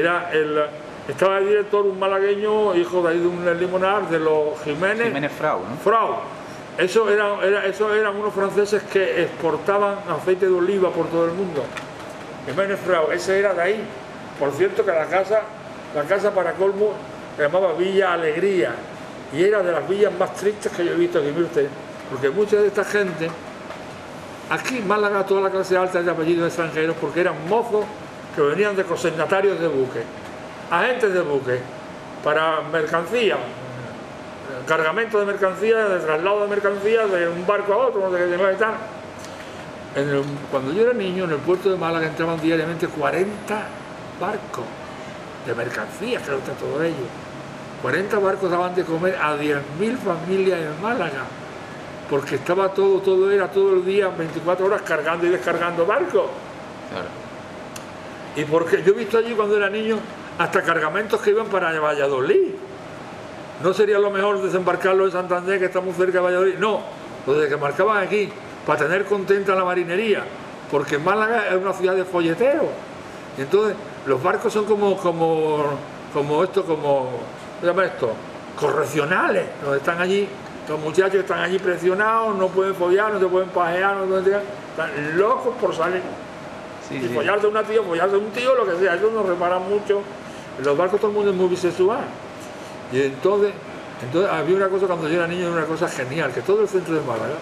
estaba el director, un malagueño, hijo de ahí de un limonar, de los Jiménez Frau, ¿no? Frau. Eso eran unos franceses que exportaban aceite de oliva por todo el mundo. Jiménez Frau, ese era de ahí. Por cierto que la casa para colmo se llamaba Villa Alegría. Y era de las villas más tristes que yo he visto aquí, mire usted, porque mucha de esta gente, aquí en Málaga toda la clase alta es de apellidos extranjeros porque eran mozos que venían de consignatarios de buques, agentes de buques, para mercancía, cargamento de mercancía, de traslado de mercancía de un barco a otro, no sé qué y tal. Cuando yo era niño, en el puerto de Málaga entraban diariamente 40 barcos de mercancía, creo que todo ello. 40 barcos daban de comer a 10.000 familias en Málaga, porque estaba todo era todo el día, 24 horas cargando y descargando barcos. Claro. Y porque yo he visto allí cuando era niño hasta cargamentos que iban para Valladolid. ¿No sería lo mejor desembarcarlo en Santander, que está muy cerca de Valladolid? No, lo desembarcaban aquí, para tener contenta la marinería, porque Málaga es una ciudad de folleteros. Y entonces los barcos son como ¿qué se llama esto? Correccionales, donde están allí, los muchachos están allí presionados, no pueden follar, no se pueden pajear, no pueden tirar, están locos por salir. Sí, y follarse una tía, follarse un tío, lo que sea, eso nos reparan mucho. En los barcos todo el mundo es muy bisexual. Y entonces había una cosa cuando yo era niño, una cosa genial, que todo el centro de Málaga,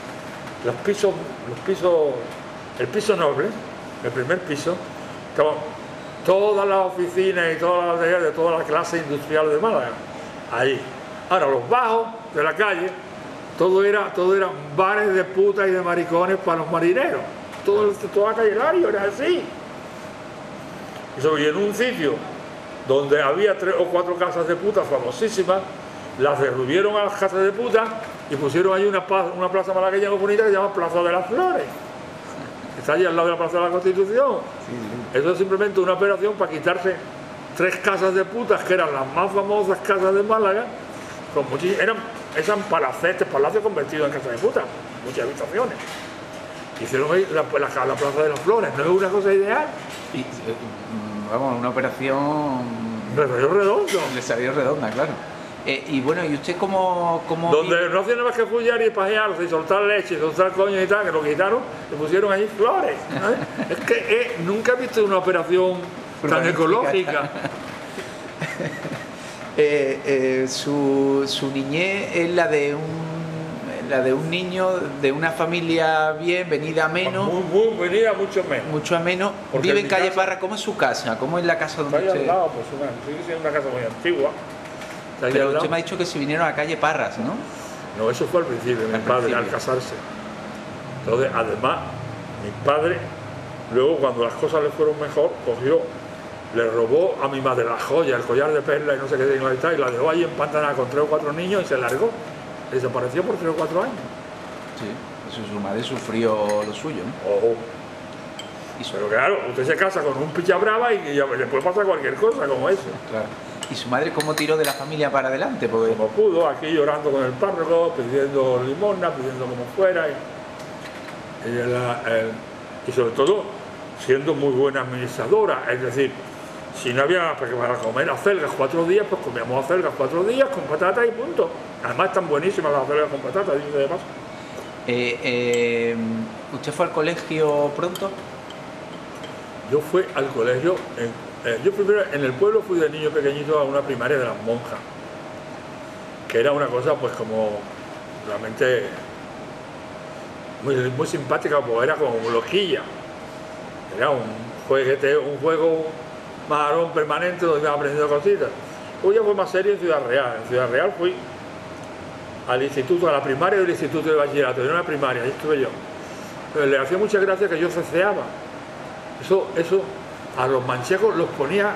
el piso noble, el primer piso, todas las oficinas y todas las de toda la clase industrial de Málaga, ahí. Ahora los bajos de la calle, todo eran bares de putas y de maricones para los marineros. Toda la calle Lario era así. Y en un sitio donde había 3 o 4 casas de putas famosísimas, las derrubieron a las casas de putas y pusieron ahí una plaza malagueña muy bonita que se llama Plaza de las Flores. Está allí al lado de la Plaza de la Constitución. Eso es simplemente una operación para quitarse 3 casas de putas, que eran las más famosas casas de Málaga, eran palacios convertidos en casas de putas, muchas habitaciones. Hicieron ahí la Plaza de las Flores, ¿no es una cosa ideal? Vamos, una operación... Le salió redondo. Le salió redonda, claro. Y bueno, ¿y usted cómo donde no hacía nada más que follar y pajearse y soltar leche y soltar coño y tal, que lo quitaron, le pusieron allí flores. Es que nunca he visto una operación tan ecológica. Su niñez es la de la de un niño de una familia bien, venida a menos. Muy venida, mucho menos. Mucho a menos. Porque Vive en calle casa, Parra. ¿Cómo es su casa? ¿Cómo es la casa donde está ahí usted...? al lado, pues sigue siendo una casa muy antigua. Pero usted me ha dicho que se vinieron a calle Parras, ¿no? No, eso fue al principio, mi padre, al casarse. Entonces, además, mi padre, luego cuando las cosas le fueron mejor, cogió, le robó a mi madre la joya, el collar de perla y no sé qué, y la dejó ahí empantanada con 3 o 4 niños y se largó. Y desapareció por 3 o 4 años. Sí, eso su madre sufrió lo suyo, ¿no? Ojo. Pero claro, usted se casa con un picha brava y ya le puede pasar cualquier cosa como eso. Claro. ¿Y su madre cómo tiró de la familia para adelante? Porque... Como pudo, aquí llorando con el párroco, pidiendo limosna, pidiendo como fuera. Y sobre todo, siendo muy buena administradora. Es decir, si no había para comer acelgas 4 días, pues comíamos acelgas 4 días con patatas y punto. Además están buenísimas las acelgas con patatas, dice de paso. ¿Usted fue al colegio pronto? Yo fui al colegio, yo primero en el pueblo fui de niño pequeñito a una primaria de las monjas, que era una cosa pues como realmente muy simpática, porque era como loquilla, era un juego marrón permanente donde iba aprendiendo cositas. Luego ya fue más serio en Ciudad Real fui al instituto, a la primaria del instituto de bachillerato, era una primaria, ahí estuve yo. Pero le hacía mucha gracia que yo ceceaba. Eso a los manchegos los ponía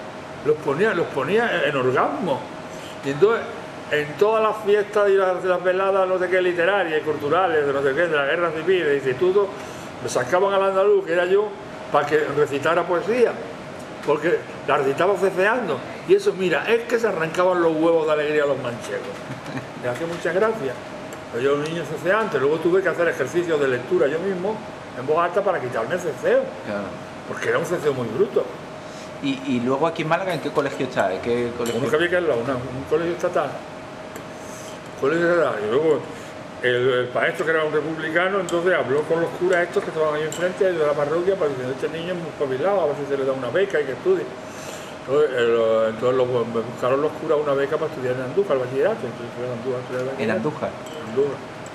en orgasmo. Y entonces, en todas las fiestas y las veladas, no sé qué, literarias y culturales, de no sé qué, de la guerra civil, del instituto, me sacaban al andaluz, que era yo, para que recitara poesía, porque la recitaba ceceando. Y eso, mira, es que se arrancaban los huevos de alegría a los manchegos. Me hacía mucha gracia. Pero yo era un niño ceceante, luego tuve que hacer ejercicios de lectura yo mismo, en voz alta, para quitarme el ceceo. Claro. Porque era un ceceo muy bruto. ¿Y luego aquí en Málaga en qué colegio está? ¿En qué colegio? Uno que había que ir un colegio estatal. Y luego el maestro, que era un republicano, entonces habló con los curas estos que estaban ahí enfrente de la parroquia para decir, este niño es muy espabilado, a ver si se le da una beca y que estudie. Entonces me buscaron los curas una beca para estudiar en Andújar, el bachillerato. Entonces fui a Andújar a estudiar el bachillerato. ¿En Andújar? Andújar.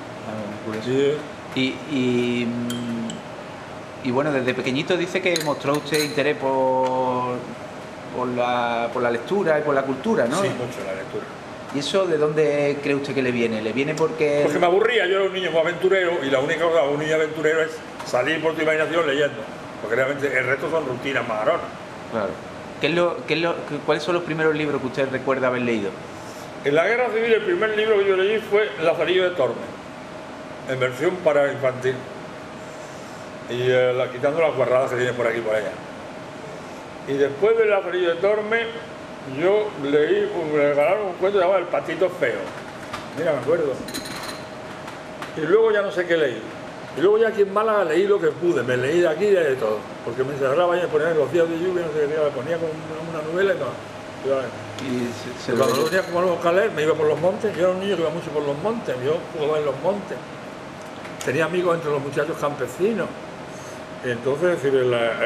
Sí. Y bueno, desde pequeñito dice que mostró usted interés por la lectura y por la cultura, ¿no? Sí, mucho la lectura. ¿Y eso de dónde cree usted que le viene? ¿Le viene porque...? Porque me aburría, yo era un niño muy aventurero y la única cosa de un niño aventurero es salir por tu imaginación leyendo. Porque realmente el resto son rutinas marronas. Claro. ¿Cuáles son los primeros libros que usted recuerda haber leído? En la Guerra Civil el primer libro que yo leí fue Lazarillo de Tormes, en versión para infantil. Y quitando las guarradas que tiene por aquí y por allá. Y después de Lazarillo de Tormes, yo leí, me regalaron un cuento llamado El Patito Feo. Mira, me acuerdo. Y luego ya no sé qué leí. Y luego ya aquí en Málaga leí lo que pude, me leí de aquí y de todo. Porque me encerraba y me ponía en los días de lluvia, no sé qué día, me ponía con una novela y no. Cuando no tenía como algo que leer, me iba por los montes. Yo era un niño que iba mucho por los montes, yo jugaba en los montes. Tenía amigos entre los muchachos campesinos. Y entonces, es decir,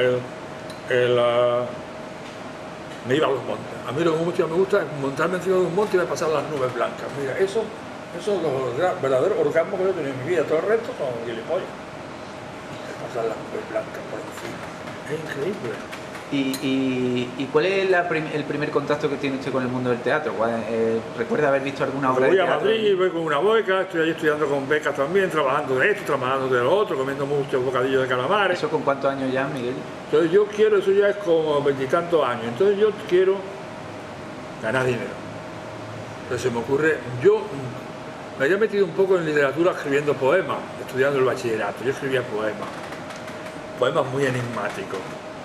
me iba a los montes. A mí lo que mucho me gusta es montarme encima de un monte y ver pasar las nubes blancas. Mira, eso es los verdaderos orgasmos que yo he tenido en mi vida. Todo el resto son gilipollas. Pasar las nubes blancas por encima. Es increíble. ¿Y cuál es el primer contacto que tiene usted con el mundo del teatro? ¿Recuerda haber visto alguna obra de teatro? Voy a Madrid, voy con una beca, estoy allí estudiando con becas también, trabajando de esto, trabajando de lo otro, comiendo muchos bocadillos de calamares. ¿Eso con cuántos años ya, Miguel? Entonces yo quiero, eso ya es como 20 y tantos años, entonces yo quiero ganar dinero. Entonces se me ocurre, yo me había metido un poco en literatura escribiendo poemas, estudiando el bachillerato, yo escribía poemas muy enigmáticos.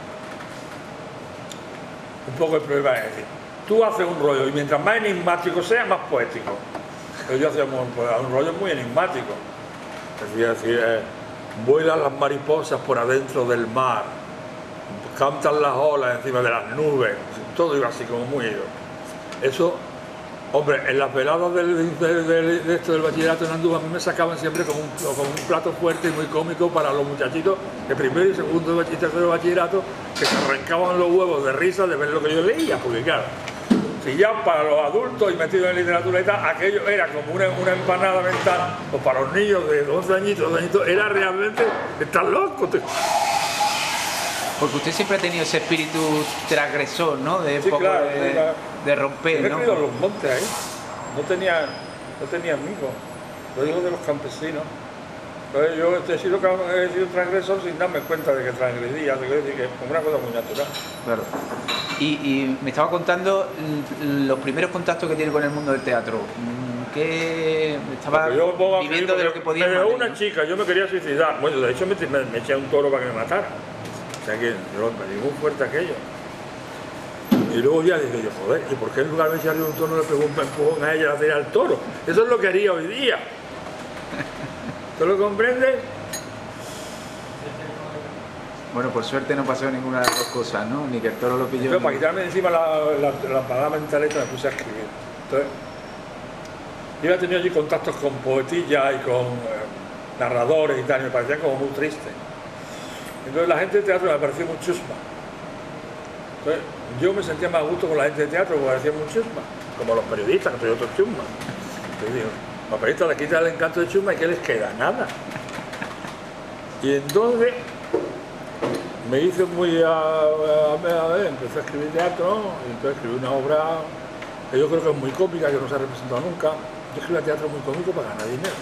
Un poco el problema es decir, tú haces un rollo y mientras más enigmático sea, más poético. Pero yo hacía un rollo muy enigmático. Es decir, vuelan las mariposas por adentro del mar, cantan las olas encima de las nubes, todo iba así como muy ido. Eso, hombre, en las veladas de esto del bachillerato en Andújar, a mí me sacaban siempre como un plato fuerte y muy cómico para los muchachitos de primero y segundo y tercero de bachillerato, que se arrancaban los huevos de risa de ver lo que yo leía, porque claro, Y ya para los adultos y metidos en literatura y tal, aquello era como una empanada mental, o para los niños de 11 añitos, 12 añitos, era realmente, estás loco. Porque usted siempre ha tenido ese espíritu transgresor, ¿no? De Sí, poco claro, de romper, me he ¿no? criado en los montes ahí, no tenía amigos, los hijos de los campesinos. Entonces yo he sido transgresor sin darme cuenta de que transgredía, de que es como una cosa muy natural. Claro. Y me estaba contando los primeros contactos que tiene con el mundo del teatro. Que estaba viviendo de lo que podía. Me dejó una chica, yo me quería suicidar. Bueno, de hecho me eché a un toro para que me matara. O sea que me dio muy fuerte aquello. Y luego ya dije yo, joder, ¿y por qué en lugar de echarle un toro le pegó un empujón a ella a tirar al toro? Eso es lo que haría hoy día. ¿Tú lo comprendes? Bueno, por suerte no pasó ninguna de las dos cosas, ¿no? Ni que el toro lo pilló. Pero para quitarme de encima la parada mental esta me puse a escribir. Entonces, yo había tenido allí contactos con poetillas y con narradores y tal, y me parecían como muy tristes. Entonces la gente de teatro me parecía muy chusma. Entonces, yo me sentía más a gusto con la gente de teatro porque me parecía muy chusma, como los periodistas, que soy otro chusma. Entonces digo, los periodistas les quitan el encanto de chusma y ¿qué les queda? Nada. Y entonces me hice muy empecé a escribir teatro y entonces escribí una obra que yo creo que es muy cómica, que no se ha representado nunca. Yo escribí teatro muy cómico para ganar dinero,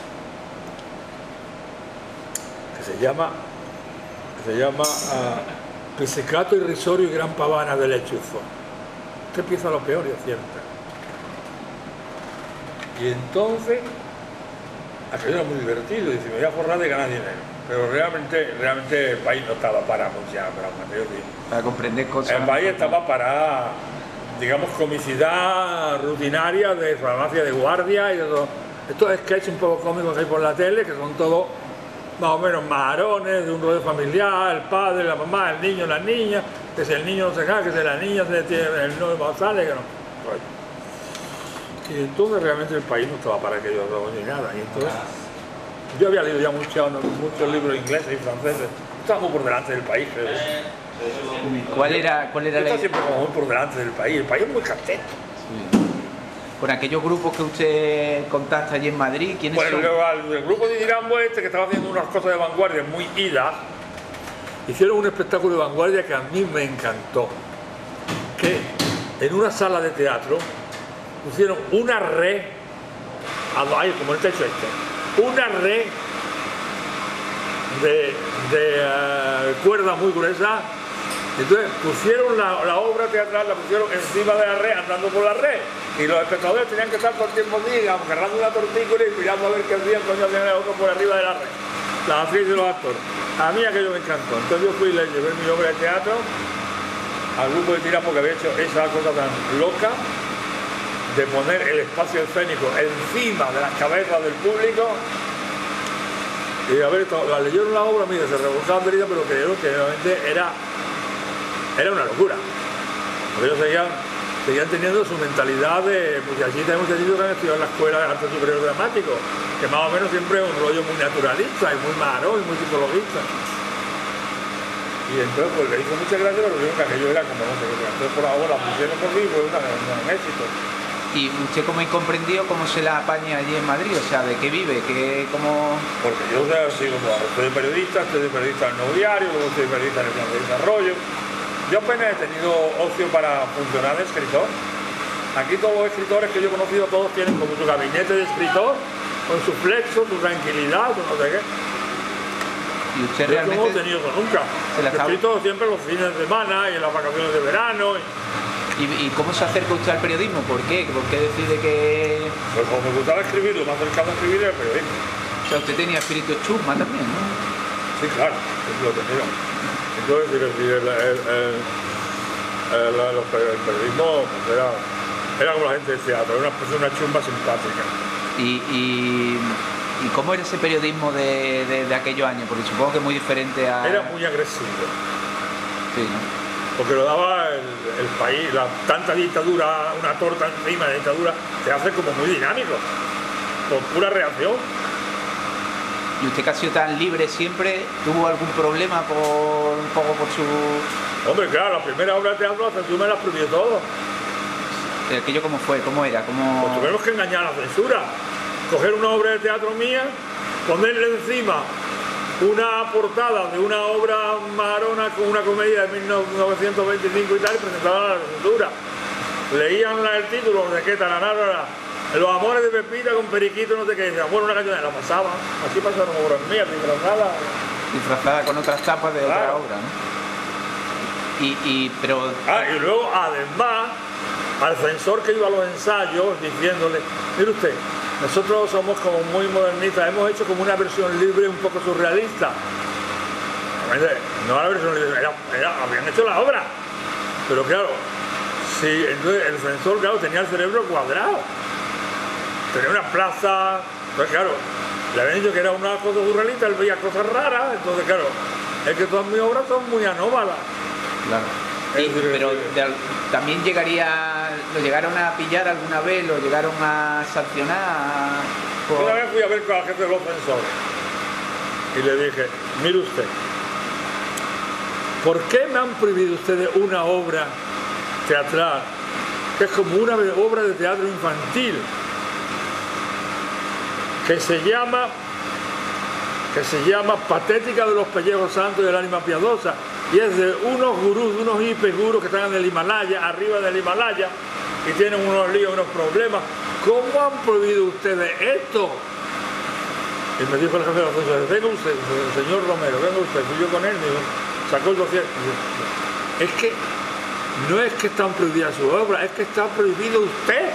que se llama Pizzicato irrisorio y gran pavana del hechuzo. Que empieza lo peor y acierta. Y entonces aquello era muy divertido, dice, me voy a forrar de ganar dinero. Pero realmente el país no estaba para mucha broma. Para comprender cosas. El país estaba para, digamos, comicidad rutinaria de farmacia de guardia y de todo. Estos sketches un poco cómicos que hay por la tele, que son todos más o menos marones, de un rollo familiar, el padre, la mamá, el niño, la niña, que si el niño no se cae, que si la niña se tiene el novio sale, que no. Y entonces realmente el país no estaba para aquellos dos ni nada. Y entonces yo había leído ya muchos libros ingleses y franceses. Estábamos por delante del país, creo. ¿Cuál era Yo estaba siempre como muy por delante del país. El país es muy carteto. Sí. Con aquellos grupos que usted contacta allí en Madrid, ¿quiénes son? El grupo de Dirambo que estaba haciendo unas cosas de vanguardia muy idas, hicieron un espectáculo de vanguardia que a mí me encantó. Que en una sala de teatro pusieron una red, ahí como el techo una red de cuerda muy gruesa. Entonces pusieron la obra teatral, la pusieron encima de la red, andando por la red, y los espectadores tenían que estar todo el tiempo así, agarrando una tortícola y mirando a ver qué hacían cuando hacían el otro por arriba de la red, las actrices y los actores. A mí aquello me encantó. Entonces yo fui y le llevé mi obra de teatro al grupo de Dirambo, que había hecho esa cosa tan loca de poner el espacio escénico encima de las cabezas del público. Y a ver, la leyeron la obra, mira, se revolcaban de risa, pero creyeron que realmente era una locura. Porque ellos seguían teniendo su mentalidad de muchachitas y muchachitos que han estudiado en la escuela de arte superior dramático, que más o menos siempre es un rollo muy naturalista y muy marón y muy psicologista. Y entonces pues le hizo mucha gracia, pero vieron que aquello era como no sé qué. Entonces por ahora la pusieron por mí, fue un éxito. ¿Y usted como incomprendido cómo se la apaña allí en Madrid? O sea, ¿de qué vive? ¿Cómo...? Porque yo soy periodista en Nuevo Diario, luego soy periodista en el Plan de Desarrollo. Yo apenas he tenido ocio para funcionar de escritor. Aquí todos los escritores que yo he conocido, todos tienen como su gabinete de escritor, con su flexo, su tranquilidad, su no sé qué. ¿Y usted yo realmente...? no he tenido eso nunca. He escrito siempre los fines de semana y en las vacaciones de verano. ¿Y cómo se acerca usted al periodismo? ¿Por qué? ¿Por qué decide que...? Pues como me gustaba escribir, lo más cercano a escribir era el periodismo. O sea, usted tenía espíritu chusma también, ¿no? Sí, claro, lo he tenido. Entonces, el periodismo pues era como la gente de teatro, era una chumba simpática. ¿Y cómo era ese periodismo de aquellos años? Porque supongo que es muy diferente a... Era muy agresivo. Sí, ¿no? Porque lo daba el país, tanta dictadura, una torta encima de dictadura, se hace como muy dinámico, con pura reacción. ¿Y usted que ha sido tan libre siempre, tuvo algún problema un poco por su...? Hombre, claro, la primera obra de teatro, la censura me la prohibió todo. ¿Aquello cómo fue? ¿Cómo era? Pues tuvimos que engañar a la censura. Coger una obra de teatro mía, ponerle encima una portada de una obra marona con una comedia de 1925 y tal, y presentarla a la censura. Leían el título, no sé qué, taranara, Los amores de Pepita con Periquito, no sé qué, decían, bueno, una canción, la pasaban. Así pasaron obras mías, disfrazadas. Disfrazada con otras tapas de otra obra, ¿no? Pero... y luego, además, al censor que iba a los ensayos, diciéndole, mire usted, nosotros somos como muy modernistas, hemos hecho como una versión libre un poco surrealista. No la versión libre, habían hecho la obra. Pero claro, sí, entonces el censor, claro, tenía el cerebro cuadrado. Tenía una plaza, pues claro, le habían dicho que era una cosa surrealista, él veía cosas raras, entonces claro, es que todas mis obras son muy anómalas. Claro. Pero también lo llegaron a pillar alguna vez, lo llegaron a sancionar. Una vez fui a ver con el jefe de los censores y le dije, mire usted, ¿por qué me han prohibido ustedes una obra teatral que es como una obra de teatro infantil que se llama Patética de los Pellejos Santos y del Ánima Piadosa, y es de unos gurús, unos hippies gurús que están en el Himalaya, arriba del Himalaya, y tienen unos líos, unos problemas? ¿Cómo han prohibido ustedes esto? Y me dijo el jefe de los censores, venga usted, el señor Romero, venga usted, fui yo con él, y sacó el dossier. Es que no es que están prohibidas sus obras, es que está prohibido usted.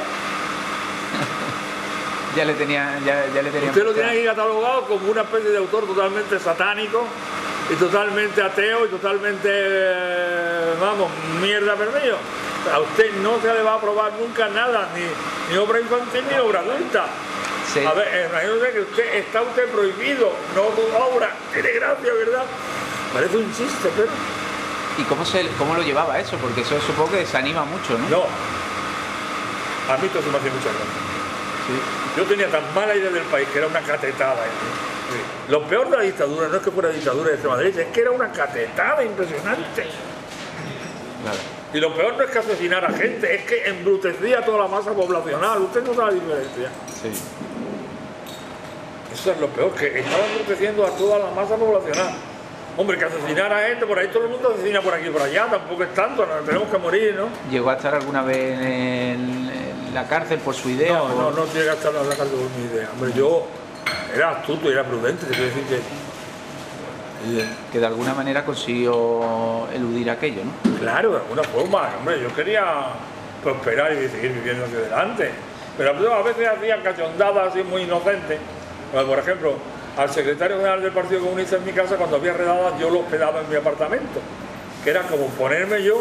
Ya le tenía. Usted lo tiene ahí catalogado como una especie de autor totalmente satánico y totalmente ateo y totalmente, vamos, mierda perdido. A usted no se le va a aprobar nunca nada, ni obra infantil ni obra adulta. Sí. A ver, imagínese que está usted prohibido, no tu obra. Tiene gracia, ¿verdad? Parece un chiste, pero... ¿Y cómo lo llevaba eso? Porque eso supongo que desanima mucho, ¿no? No. A mí todo se me hace mucha gracia. Sí. Yo tenía tan mala idea del país que era una catetada. Sí. Lo peor de la dictadura no es que fuera dictadura de extrema derecha, es que era una catetada impresionante. Claro. Y lo peor no es que asesinara gente, es que embrutecía a toda la masa poblacional. Usted no sabe la diferencia. Sí. Eso es lo peor, que estaba embruteciendo a toda la masa poblacional. Hombre, que asesinar a gente, por ahí todo el mundo asesina por aquí y por allá, tampoco es tanto, nos tenemos que morir, ¿no? ¿Llegó a estar alguna vez en la cárcel por su idea? No llegué a estar en la cárcel por mi idea. Hombre, yo era astuto y era prudente, te quiero decir que de alguna manera consiguió eludir aquello, ¿no? Claro, de alguna forma, hombre, yo quería prosperar y seguir viviendo hacia adelante. Pero a veces hacía cachondadas así muy inocentes. Por ejemplo, al secretario general del Partido Comunista en mi casa, cuando había redadas, yo lo hospedaba en mi apartamento, que era como ponerme yo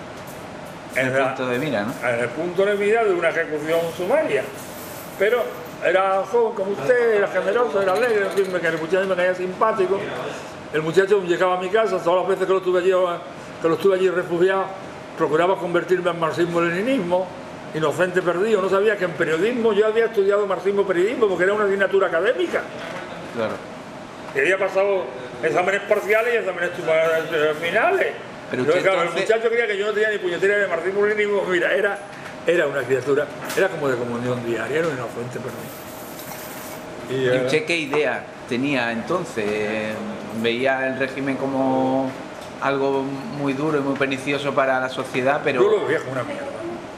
en el punto de mira, ¿no? En el punto de mira de una ejecución sumaria. Pero era joven como usted, era generoso, era alegre, en fin, que el muchacho me caía simpático. El muchacho llegaba a mi casa, todas las veces que lo estuve allí refugiado, procuraba convertirme en marxismo-leninismo, inocente perdido. No sabía que en periodismo yo había estudiado marxismo-periodismo porque era una asignatura académica. Claro. Y había pasado exámenes parciales y exámenes finales. Pero claro, el muchacho creía que yo no tenía ni puñetera de marxismo-leninismo. Mira, era una criatura, era como de comunión diaria, era un inocente perdido. ¿Y usted qué idea tenía entonces? ¿Veía el régimen como algo muy duro y muy pernicioso para la sociedad? Pero yo lo veía como una mierda.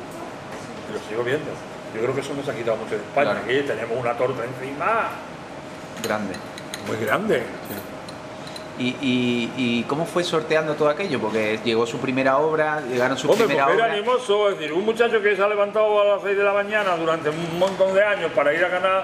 Y lo sigo viendo. Yo creo que eso nos ha quitado mucho de España. Claro. Aquí tenemos una torta encima. Grande. Muy grande. Sí. ¿Y cómo fue sorteando todo aquello? Porque llegó su primera obra, llegaron su primera obra. Era animoso, es decir, un muchacho que se ha levantado a las 6 de la mañana durante un montón de años para ir a ganar,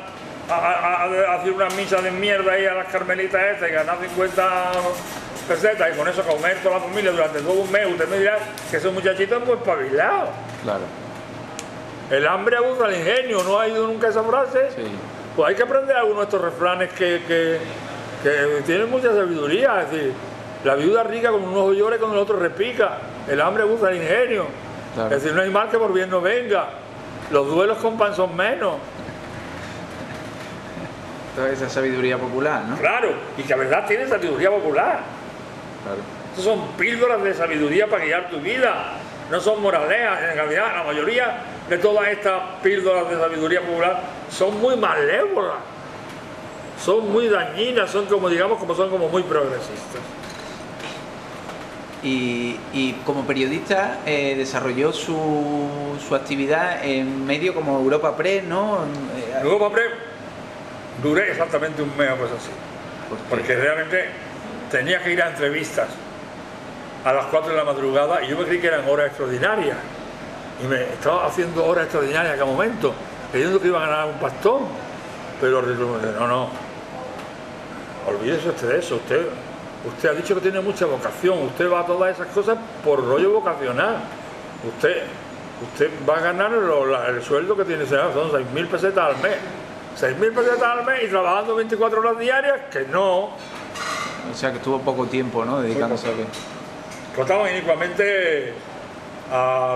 a hacer una misa de mierda ahí a las carmelitas estas y ganar 50 pesetas y con eso comer toda la familia durante todo un mes. Usted me dirá que esos muchachitos han pues espabilados. Claro. El hambre abusa al ingenio, ¿no ha ido nunca esa frase? Sí. Pues hay que aprender algunos de estos refranes que tienen mucha sabiduría. Es decir, la viuda rica con un ojo llora y con el otro repica. El hambre abusa al ingenio. Claro. Es decir, no hay mal que por bien no venga. Los duelos con pan son menos. Toda esa sabiduría popular, ¿no? Claro, y que la verdad tiene sabiduría popular. Claro. Estos son píldoras de sabiduría para guiar tu vida. No son moralejas, en realidad la mayoría de todas estas píldoras de sabiduría popular son muy malévolas, son muy dañinas, son como, digamos, son como muy progresistas. Y como periodista desarrolló su actividad en medios como Europa Press, ¿no? En Europa Press duré exactamente un mes o cosas así, porque realmente tenía que ir a entrevistas a las 4 de la madrugada y yo me creí que eran horas extraordinarias y me estaba haciendo horas extraordinarias a cada momento, creyendo que iba a ganar un pastón, pero no, olvídese usted de eso. Usted ha dicho que tiene mucha vocación, usted va a todas esas cosas por rollo vocacional. Usted va a ganar el sueldo que tiene, son 6.000 pesetas al mes. 6.000 pesetas al mes y trabajando 24 horas diarias, que no. O sea que estuvo poco tiempo, ¿no? Dedicándose a qué. Trataban inicuamente a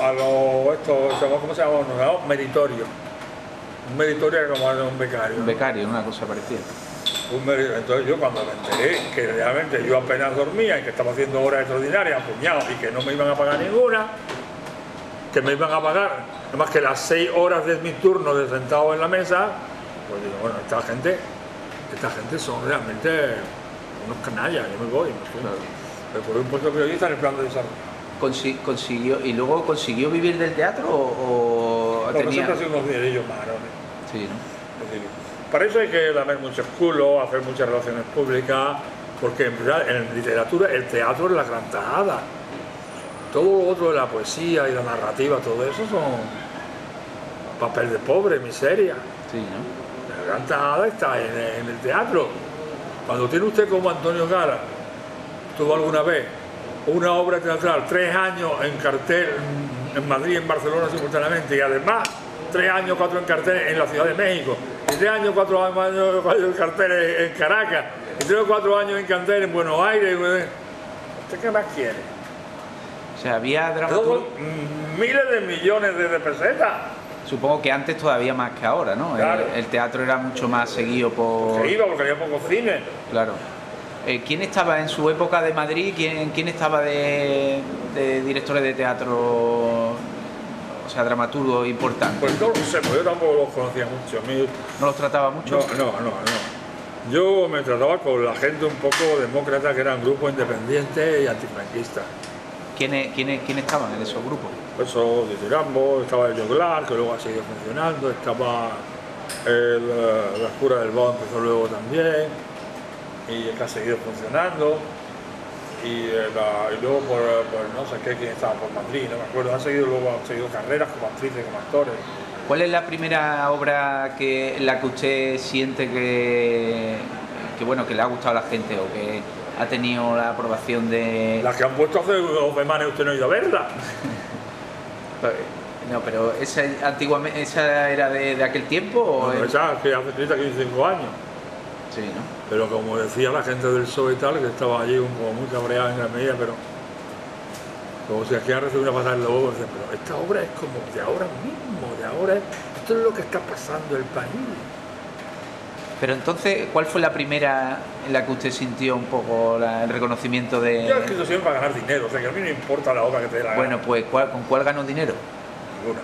los ¿cómo se llama? No, meritorio. Un meritorio era como un becario. Un becario, una cosa parecida. Entonces yo cuando me enteré que realmente yo apenas dormía y que estaba haciendo horas extraordinarias, puñados, y que no me iban a pagar ninguna, que me iban a pagar nada más que las 6 horas de mi turno de sentado en la mesa, pues digo, bueno, esta gente son realmente unos canallas, yo me voy, claro. Pero por un puesto de periodista en el plan de desarrollo. ¿Consiguió, y luego consiguió vivir del teatro o no, tenía? Siempre ha sido unos dinerillos marones. Sí, ¿no? Para eso hay que lamer muchos culos, hacer muchas relaciones públicas, porque en literatura el teatro es la gran tajada. Todo lo otro de la poesía y la narrativa, todo eso son papel de pobre, miseria. Sí, ¿no? La gran tajada está en el teatro. Cuando tiene usted como Antonio Gala, tuvo alguna vez una obra teatral, 3 años en cartel en Madrid y en Barcelona simultáneamente, y además 3 años, 4 en cartel en la Ciudad de México, y 3 años, 4 años en cartel en Caracas, y 3 o 4 años en cartel en Buenos Aires. ¿Usted qué más quiere? O sea, había dramaturgos. Miles de millones de pesetas. Supongo que antes todavía más que ahora, ¿no? Claro. El teatro era mucho más seguido por... Se iba porque había poco cine. Claro. ¿Quién estaba en su época de Madrid? ¿Quién estaba de directores de teatro, o sea, dramaturgos importantes? Pues no lo sé, pues yo tampoco los conocía mucho. A mí... ¿No los trataba mucho? No. Yo me trataba con la gente un poco demócrata, que eran grupos independientes y antifranquistas. ¿Quiénes estaban en esos grupos? Pues eso, de Rambo, estaba el Joglar, que luego ha seguido funcionando, estaba la Cura del Bon, empezó luego también, y que ha seguido funcionando, y luego por no sé qué, quién estaba por Madrid, no me acuerdo, han seguido carreras como actrices, como actores. ¿Cuál es la primera obra en la que usted siente que le ha gustado a la gente o que ha tenido la aprobación de...? Las que han puesto hace 2 semanas, usted no ha ido a verla. No, pero antiguamente, ¿esa era de aquel tiempo? ¿O no, esa que hace 30, 15 años. Sí, ¿no? Pero como decía la gente del PSOE y tal, que estaba allí como muy cabreada en la medida, pero como si aquí han recibido una patada en los huevos, pero esta obra es como de ahora mismo, esto es lo que está pasando en el país. Pero entonces, ¿cuál fue la primera en la que usted sintió un poco el reconocimiento de...? Yo he escrito siempre para ganar dinero, o sea que a mí no importa la obra que te dé la gana. Bueno, pues ¿con cuál ganó dinero? Ninguna.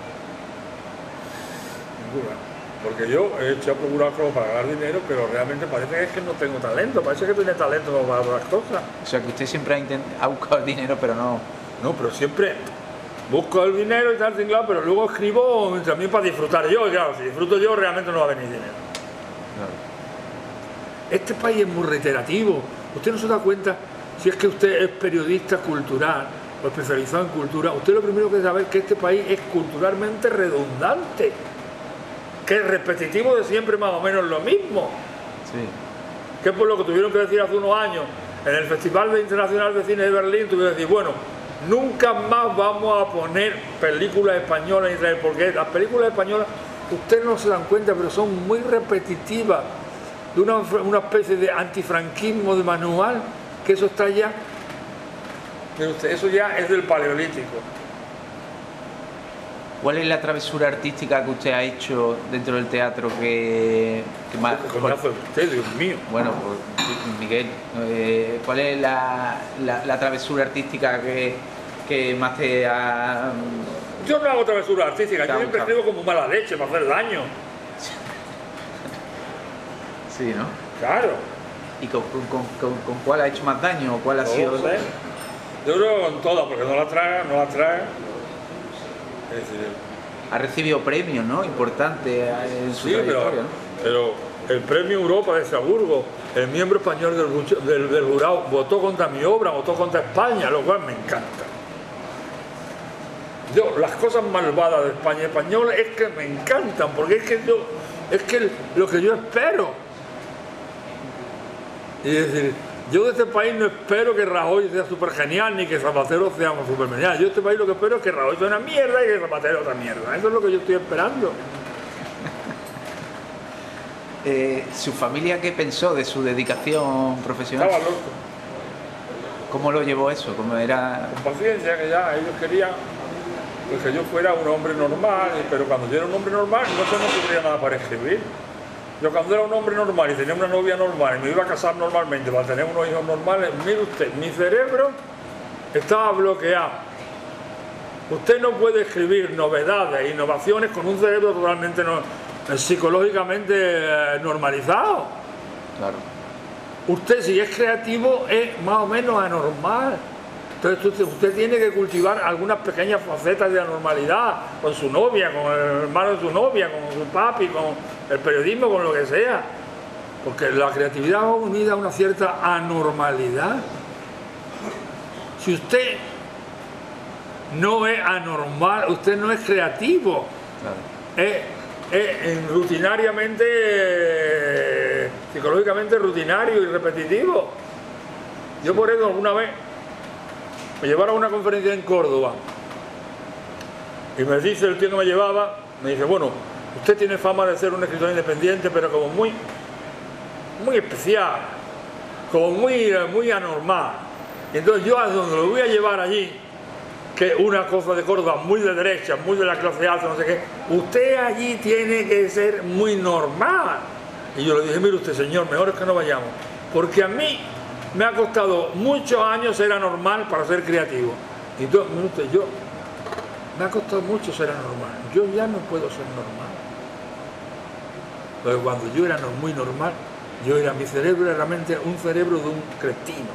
Porque yo he hecho a procurar para ganar dinero, pero realmente parece que no tengo talento, parece que tiene talento para otras cosas. O sea que usted siempre ha buscado el dinero, pero no... No, pero siempre busco el dinero y tal, claro, pero luego escribo también para disfrutar yo, claro, si disfruto yo realmente no va a venir dinero. Claro. Este país es muy reiterativo. Usted no se da cuenta, si es que usted es periodista cultural o especializado en cultura, usted lo primero que debe saber es que este país es culturalmente redundante, que es repetitivo de siempre más o menos lo mismo. Sí. Que es por lo que tuvieron que decir hace unos años en el Festival Internacional de Cine de Berlín, tuvieron que decir, bueno, nunca más vamos a poner películas españolas en Israel, porque las películas españolas, ustedes no se dan cuenta, pero son muy repetitivas, de una especie de antifranquismo de manual, que eso está ya, eso ya es del Paleolítico. ¿Cuál es la travesura artística que usted ha hecho dentro del teatro que más... ¿Qué coñazo de usted, Dios mío? Bueno, pues Miguel, ¿cuál es la travesura artística que más te ha Yo no hago travesura artística, yo siempre escribo como mala leche para hacer daño. Sí, ¿no? Claro. ¿Y con cuál ha hecho más daño o cuál ha sido? No sé. Yo creo con todas, porque no la traga. Es decir, ha recibido premios, ¿no? Importantes en su trayectoria, ¿no? Pero el premio Europa de Estrasburgo, el miembro español del jurado votó contra mi obra, votó contra España, lo cual me encanta. Las cosas malvadas de España y español es que me encantan, porque es que lo que yo espero. Y es decir, yo de este país no espero que Rajoy sea súper genial ni que Zapatero sea súper genial. Yo de este país lo que espero es que Rajoy sea una mierda y que Zapatero otra mierda. Eso es lo que yo estoy esperando. ¿Su familia qué pensó de su dedicación profesional? Estaba loco. ¿Cómo lo llevó eso? ¿Cómo era? Con paciencia, que ya ellos querían pues, que yo fuera un hombre normal, pero cuando yo era un hombre normal no se me ocurría nada para escribir. Yo cuando era un hombre normal y tenía una novia normal y me iba a casar normalmente para tener unos hijos normales, mire usted, mi cerebro estaba bloqueado. Usted no puede escribir novedades, innovaciones con un cerebro totalmente psicológicamente normalizado. Claro. Usted si es creativo es más o menos anormal. Entonces usted tiene que cultivar algunas pequeñas facetas de anormalidad con su novia, con el hermano de su novia, con su papi, con el periodismo, con lo que sea. Porque la creatividad va unida a una cierta anormalidad. Si usted no es anormal, usted no es creativo. Claro. Es rutinariamente, psicológicamente rutinario y repetitivo. Yo por eso alguna vez me llevaron a una conferencia en Córdoba y me dice el tío que me llevaba, me dice, bueno, usted tiene fama de ser un escritor independiente, pero como muy especial, como muy anormal. Y entonces yo a donde lo voy a llevar allí, que es una cosa de Córdoba muy de derecha, muy de la clase alta, no sé qué, usted allí tiene que ser muy normal. Y yo le dije, mire usted, señor, mejor es que no vayamos, porque a mí me ha costado muchos años ser anormal para ser creativo. Y entonces, me ha costado mucho ser anormal. Yo ya no puedo ser normal. Pero cuando yo era muy normal, mi cerebro era realmente un cerebro de un cretino.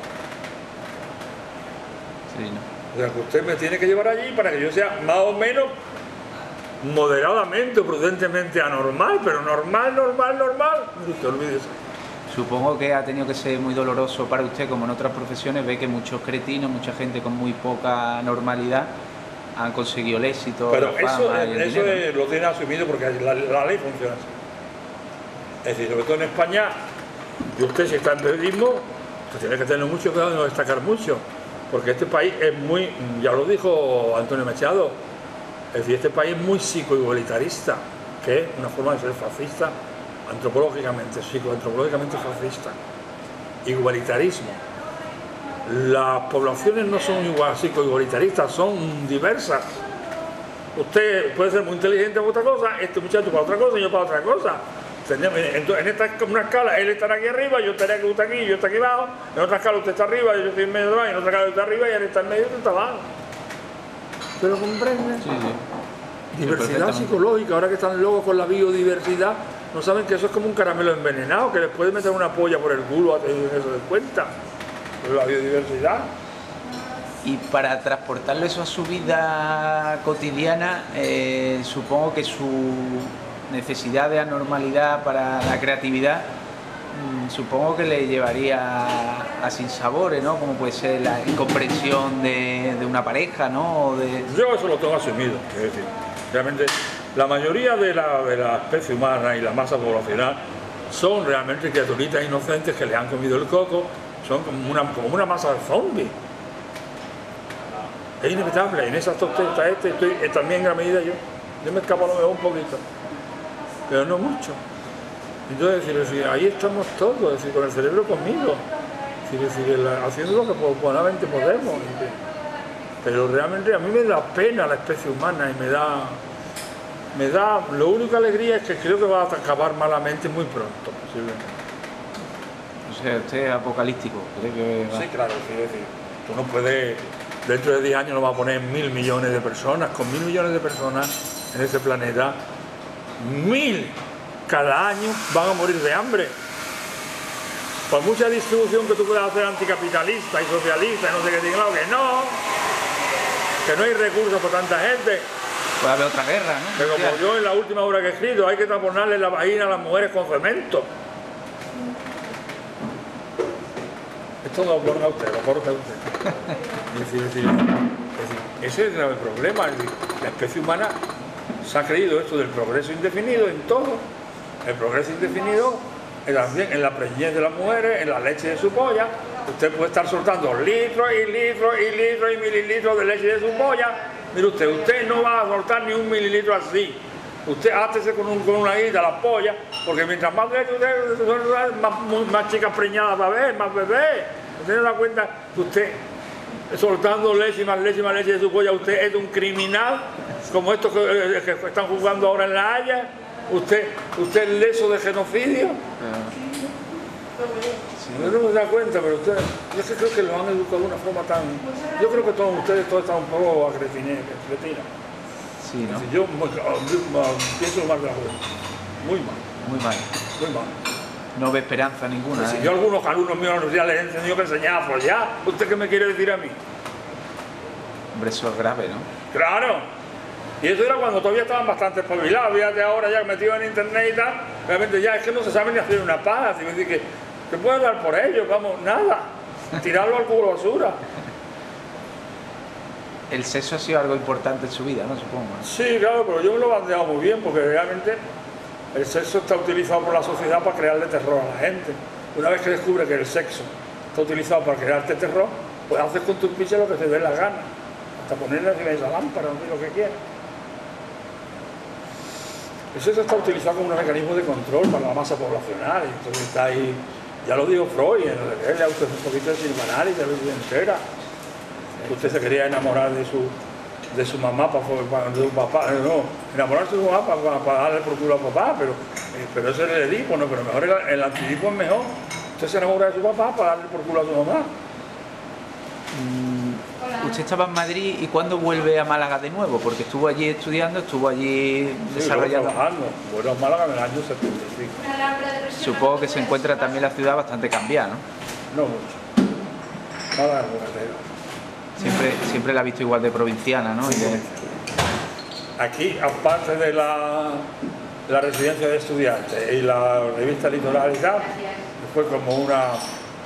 Sí, ¿no? O sea, que usted me tiene que llevar allí para que yo sea más o menos moderadamente o prudentemente anormal, pero normal. Usted olvídese. Supongo que ha tenido que ser muy doloroso para usted, como en otras profesiones, ve que muchos cretinos, mucha gente con muy poca normalidad han conseguido el éxito, pero la fama y el dinero. Lo tiene asumido porque la ley funciona así. Es decir, sobre todo en España, y usted si está en periodismo, usted tiene que tener mucho cuidado de no destacar mucho, porque este país es muy, ya lo dijo Antonio Machado, es decir, este país es muy psicoigualitarista, que es una forma de ser fascista antropológicamente, psicoantropológicamente fascista. Igualitarismo. Las poblaciones no son igual psicoigualitaristas, son diversas. Usted puede ser muy inteligente para otra cosa, este muchacho para otra cosa y yo para otra cosa. Entonces, en esta como una escala, él estará aquí arriba, yo estaré aquí, yo estaré aquí abajo. En otra escala usted está arriba, yo estoy en medio de abajo. En otra escala usted está arriba y él está en medio y usted está abajo. ¿Usted lo comprende? Sí, sí. Diversidad psicológica, ahora que están locos con la biodiversidad, no saben que eso es como un caramelo envenenado, que les puede meter una polla por el culo a tener eso de cuenta. Pero la biodiversidad. Y para transportarlo eso a su vida cotidiana, supongo que su necesidad de anormalidad para la creatividad, supongo que le llevaría a sinsabores, ¿no? Como puede ser la incomprensión de una pareja, ¿no? Yo eso lo tengo asumido, es decir, realmente la mayoría de la especie humana y la masa poblacional son realmente criaturitas inocentes que le han comido el coco, son como una masa de zombies. Es inevitable, en esa torta estoy también en gran medida yo me escapo a lo mejor un poquito, pero no mucho. Entonces, es decir, ahí estamos todos, es decir, con el cerebro conmigo, es decir, haciendo lo que buenamente podemos. Pero realmente a mí me da pena la especie humana y me da, lo único alegría es que creo que va a acabar malamente muy pronto, posiblemente. O sea, usted es apocalíptico, ¿cree que va? Sí, claro, es decir, tú no puedes dentro de 10 años nos va a poner 1.000 millones de personas. Con 1.000 millones de personas en este planeta, 1.000 cada año van a morir de hambre. Por mucha distribución que tú puedas hacer anticapitalista y socialista, no sé qué, digan, claro que no hay recursos por tanta gente. Puede haber otra guerra, ¿no? Que como yo en la última obra que he escrito, hay que taponarle la vagina a las mujeres con cemento. Esto no lo pone a usted, lo corta a usted. Es decir, ese es el grave problema. Es decir, la especie humana se ha creído esto del progreso indefinido en todo. El progreso indefinido también en la preñez de las mujeres, en la leche de su polla. Usted puede estar soltando litros y litros y litros y mililitros de leche de su polla. Mire usted no va a soltar ni un mililitro así. Usted hátese con una guita la polla, porque mientras más leche usted, más chicas preñadas va a haber, más bebés. ¿Usted se da cuenta que usted, soltando leche y más leche de su polla, usted es un criminal, como estos que están jugando ahora en La Haya? ¿Usted es leso de genocidio? Yo no me da cuenta, pero usted, yo creo que lo han educado de una forma tan... Yo creo que todos ustedes están un poco cretinas. Sí, ¿no? Yo pienso mal de la juventud. Muy mal. Muy mal. Muy mal. No ve esperanza ninguna. Si yo a algunos alumnos míos en la universidad les he tenido que enseñar, pues ya, ¿usted qué me quiere decir a mí? Hombre, eso es grave, ¿no? ¡Claro! Y eso era cuando todavía estaban bastante espabilados. Fíjate ahora ya metidos en internet y tal, realmente ya es que no se sabe ni hacer una paz. Y me dice que puede dar por ellos, vamos, nada. Tirarlo al cubo de basura. El sexo ha sido algo importante en su vida, ¿no? Supongo. Sí, claro, pero yo me lo he bandeado muy bien, porque realmente el sexo está utilizado por la sociedad para crearle terror a la gente. Una vez que descubre que el sexo está utilizado para crearte terror, pues haces con tus piches lo que te dé la gana. Hasta ponerle encima de esa lámpara, lo que quieras. El sexo está utilizado como un mecanismo de control para la masa poblacional. Entonces está ahí, ya lo dijo Freud, él le auto un poquito de psicoanálisis, de la vida entera. Usted se quería enamorar de su mamá, de su papá, no, enamorarse de su mamá para darle por culo a papá, pero eso es el Edipo, no, pero mejor el antidipo es mejor. Usted se enamora de su papá para darle por culo a su mamá. Usted estaba en Madrid, ¿y cuándo vuelve a Málaga de nuevo? Porque estuvo allí estudiando, estuvo allí desarrollando... trabajando. Vuelvo a Málaga en el año 75. Supongo que se encuentra también la ciudad bastante cambiada, ¿no? No mucho. Málaga es buena. Siempre la ha visto igual de provinciana, ¿no? Sí. Aquí, aparte de la residencia de estudiantes y la revista Litoral y tal, fue como una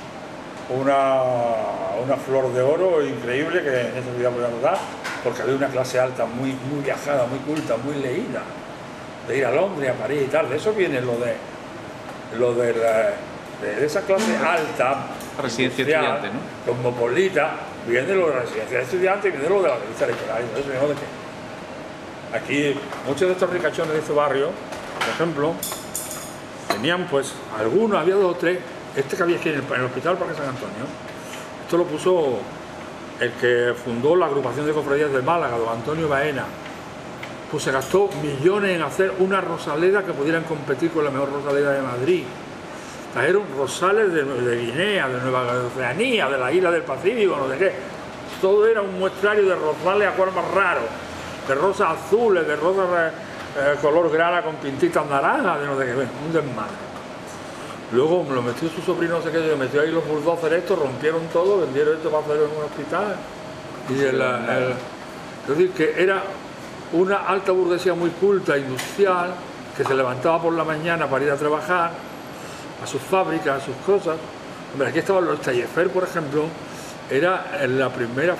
flor de oro increíble que en esa ciudad podíamos dar, porque había una clase alta muy viajada, muy culta, muy leída, de ir a Londres, a París y tal. De eso viene lo de esa clase alta, residencia de estudiantes, ¿no? Cosmopolita, viene lo de la residencia de estudiantes y viene lo de la revista Litoral. Entonces, de que aquí muchos de estos ricachones de este barrio, por ejemplo, tenían pues algunos, había 2 o 3. Este que había aquí en el Hospital Parque San Antonio, esto lo puso el que fundó la agrupación de cofradías de Málaga, don Antonio Baena. Pues se gastó millones en hacer una rosaleda que pudieran competir con la mejor rosaleda de Madrid. Trajeron rosales de Guinea, de Nueva Oceanía, de la isla del Pacífico, no sé qué. Todo era un muestrario de rosales a color más raro, de rosas azules, de rosas color grana con pintitas naranjas, de no sé qué, un desmadre. Luego me lo metió su sobrino, no sé qué, metió ahí los bulldozers estos, rompieron todo, vendieron esto para hacerlo en un hospital. Y es decir, que era una alta burguesía muy culta, industrial, que se levantaba por la mañana para ir a trabajar, a sus fábricas, a sus cosas. Hombre, aquí estaban los Taillefer, por ejemplo, era la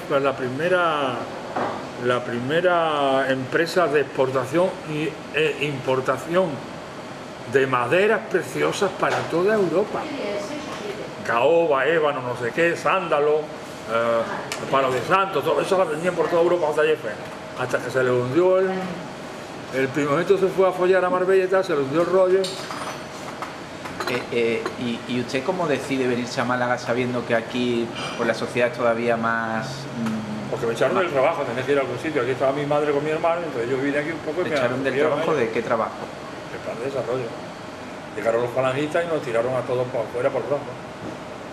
primera empresa de exportación e importación de maderas preciosas para toda Europa. Caoba, ébano, no sé qué, sándalo, palo de santo, todo eso lo vendían por toda Europa hasta Taillefer. Hasta que se le hundió el primogénito, se fue a follar a Marbella y tal, se le hundió el rollo. ¿Y usted cómo decide venirse a Málaga sabiendo que aquí pues, la sociedad es todavía más... Porque me echaron del trabajo, tenía que ir a algún sitio. Aquí estaba mi madre con mi hermano, entonces yo vine aquí un poco y ¿Me echaron del trabajo? ¿De qué trabajo? El plan de desarrollo. Llegaron los falangistas y nos tiraron a todos para afuera por el brazo.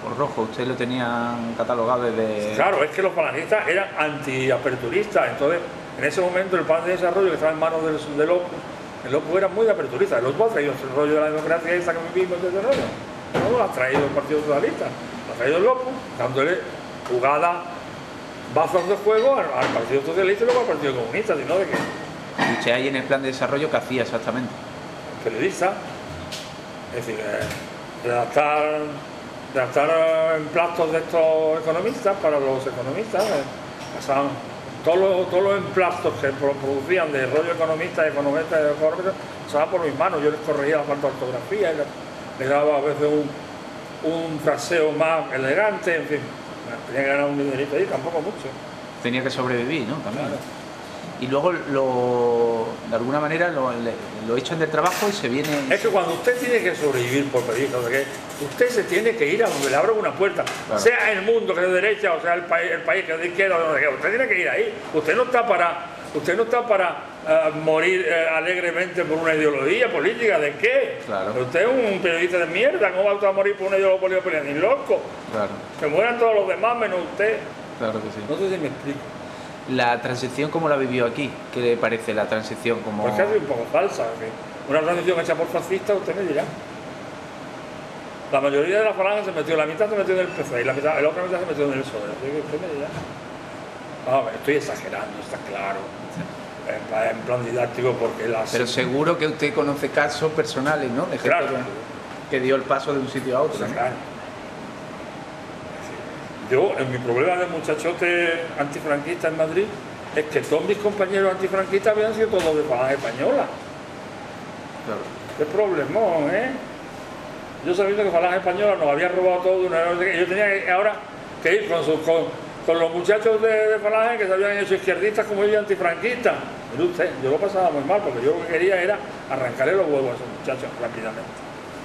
por rojo. Usted lo tenía catalogado desde... Claro, es que los falangistas eran antiaperturistas, entonces en ese momento el plan de desarrollo que estaba en manos del Opus, el Opus era muy aperturista. El Opus ha traído el rollo de la democracia esa que vivimos desde luego. No lo ha traído el Partido Socialista, lo ha traído el Opus, dándole jugada, bazos de juego al Partido Socialista y luego al Partido Comunista, sino de que... ¿Y usted ahí en el plan de desarrollo qué hacía exactamente? Periodista, es decir, redactar emplastos de estos economistas para los economistas, pasaban todos los emplastos que producían de rollo economistas, pasaban por mis manos. Yo les corregía la falta de ortografía, les daba a veces un fraseo más elegante, en fin, tenía que ganar un dinerito ahí, tampoco mucho. Tenía que sobrevivir, ¿no? También. Claro. Y luego de alguna manera lo echan del trabajo y se viene... Es que cuando usted tiene que sobrevivir por periodista, usted se tiene que ir a donde le abra una puerta, claro. Sea el mundo que es de derecha o sea el país que es de izquierda, usted tiene que ir ahí. Usted no está para morir alegremente por una ideología política. ¿De qué? Claro. Usted es un periodista de mierda. ¿Cómo va usted a morir por una ideología política? Ni loco. Claro. Que mueran todos los demás menos usted. Claro que sí. No sé si me explico. ¿La transición cómo la vivió aquí? ¿Qué le parece la transición? Como... Pues casi un poco falsa. Una transición hecha por fascistas, usted me dirá. La mayoría de la falange se metió, la mitad se metió en el PC y la otra mitad se metió en el PSOE. Usted me dirá. No, estoy exagerando, está claro. En plan didáctico porque las... Pero seguro que usted conoce casos personales, ¿no? De gente claro. que dio el paso de un sitio a otro. Sí, ¿no? claro. Yo, en mi problema de muchachote antifranquista en Madrid, es que todos mis compañeros antifranquistas habían sido todos de falange española. Claro. Qué problemón, ¿eh? Yo sabiendo que falange española nos había robado todo de una vez, yo tenía que, ahora que ir con los muchachos de falange que se habían hecho izquierdistas como yo antifranquistas. Pero usted, yo lo pasaba muy mal porque yo lo que quería era arrancarle los huevos a esos muchachos rápidamente.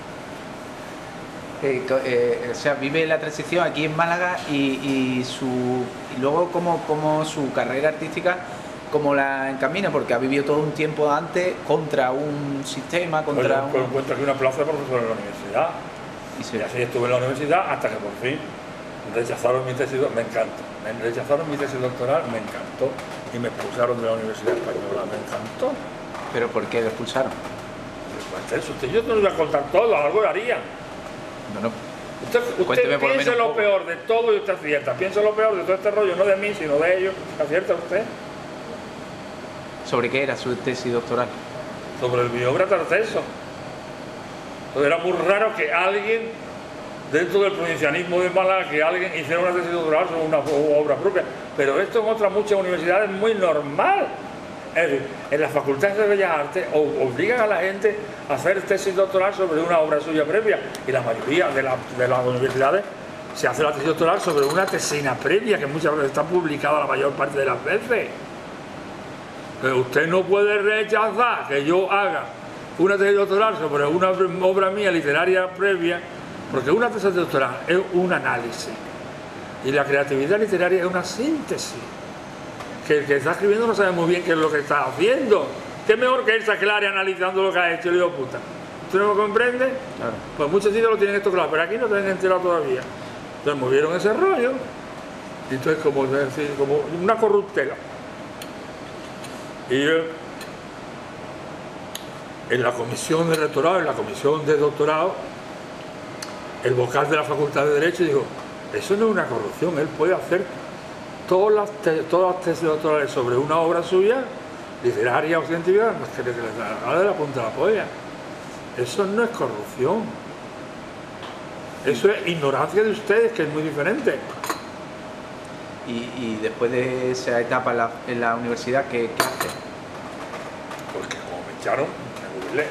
O sea, vive la transición aquí en Málaga y luego como su carrera artística, ¿cómo la encamina? Porque ha vivido todo un tiempo antes contra un sistema, contra pues encuentro aquí una plaza de profesor en la universidad. Y así estuve en la universidad hasta que por fin rechazaron mi tesis, me encantó. Rechazaron mi tesis doctoral, me encantó. Y me expulsaron de la Universidad Española, me encantó. ¿Pero por qué lo expulsaron? Pues eso, yo no le voy a contar todo, algo haría. No. Usted piensa lo peor de todo y usted acierta. Piensa lo peor de todo este rollo, no de mí, sino de ellos. ¿Acierta usted? ¿Sobre qué era su tesis doctoral? Sobre el biógrafo Tarteso. Entonces era muy raro que alguien, dentro del provincianismo de Málaga, que alguien hiciera una tesis doctoral sobre una obra propia. Pero esto en otras muchas universidades es muy normal. Es decir, en las facultades de Bellas Artes obligan a la gente a hacer tesis doctoral sobre una obra suya previa y la mayoría de las universidades se hace la tesis doctoral sobre una tesina previa que muchas veces está publicada la mayor parte de las veces. Pero usted no puede rechazar que yo haga una tesis doctoral sobre una obra mía literaria previa, porque una tesis doctoral es un análisis y la creatividad literaria es una síntesis. Que el que está escribiendo no sabe muy bien qué es lo que está haciendo. ¿Qué mejor que él se aclare analizando lo que ha hecho? Le digo, puta, ¿usted no lo comprende? Claro. Pues muchos sitios lo tienen esto claro, pero aquí no tienen enterado todavía. Entonces movieron ese rollo y entonces como una corruptela. Y en la comisión de rectorado, en la comisión de doctorado, el vocal de la Facultad de Derecho dijo, eso no es una corrupción, él puede hacer todas las tesis doctorales sobre una obra suya, literaria o científica, que le da de la punta de la polla. Eso no es corrupción. Eso es ignorancia de ustedes, que es muy diferente. Y después de esa etapa en la universidad, ¿qué hace? Porque como me echaron, me jubilé.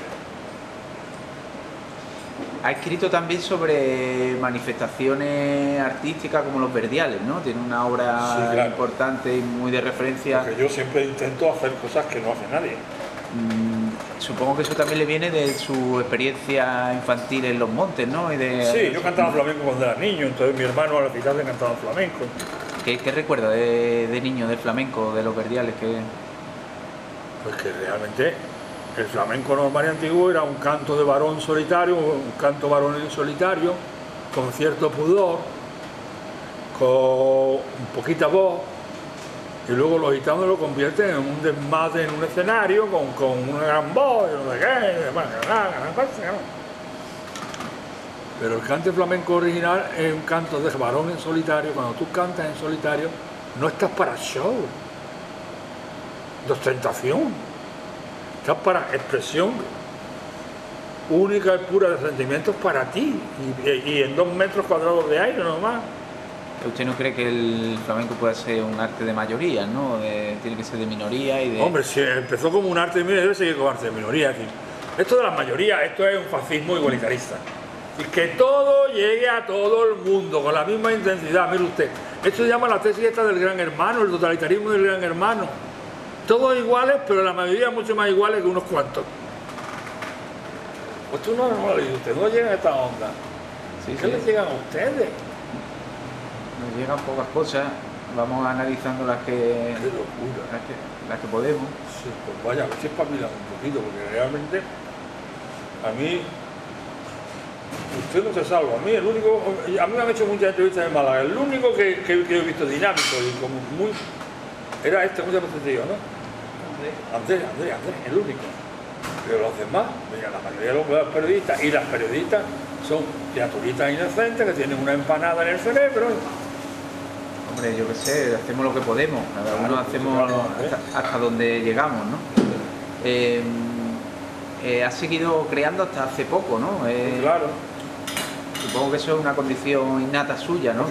Ha escrito también sobre manifestaciones artísticas como los Verdiales, ¿no? Tiene una obra sí, claro, importante y muy de referencia. Porque yo siempre intento hacer cosas que no hace nadie. Supongo que eso también le viene de su experiencia infantil en los montes, ¿no? Sí, yo cantaba flamenco cuando era niño, entonces mi hermano a la ciudad le cantaba flamenco. ¿Qué recuerda de niño del flamenco, de los Verdiales? Pues que realmente el flamenco normal y antiguo era un canto de varón solitario, un canto varonil solitario, con cierto pudor, con poquita voz, y luego los gitanos lo convierten en un desmate en un escenario con una gran voz, y no sé qué, pero el cante flamenco original es un canto de varón en solitario. Cuando tú cantas en solitario, no estás para show, de ostentación, estás para expresión única y pura de sentimientos para ti, y en 2 metros cuadrados de aire nomás. ¿Usted no cree que el flamenco puede ser un arte de mayoría, ¿no? Tiene que ser de minoría y de... Hombre, si empezó como un arte de minoría, debe seguir como arte de minoría aquí. Esto de la mayoría, esto es un fascismo igualitarista. Y que todo llegue a todo el mundo con la misma intensidad. Mire usted, esto se llama la tesis esta del gran hermano, el totalitarismo del gran hermano. Todos iguales, pero la mayoría mucho más iguales que unos cuantos. Pues tú no lo dices, usted no llega a esta onda. Sí, ¿Qué les llegan a ustedes? Nos llegan pocas cosas, vamos analizando las que... ¡Qué locura! Las que podemos. Sí, pues vaya, a ver si espabilan un poquito, porque realmente a mí... Usted no se salva. A mí me han hecho muchas entrevistas en Málaga. El único que he visto dinámico y como muy... Era este, ¿cómo se llama este tío, no? Andrés, el único. Pero los demás, mira, la mayoría de los periodistas y las periodistas son criaturitas inocentes que tienen una empanada en el cerebro. Hombre, yo qué sé, hacemos lo que podemos. Cada uno hacemos hasta donde llegamos, ¿no? Ha seguido creando hasta hace poco, ¿no? Claro. Supongo que eso es una condición innata suya, ¿no?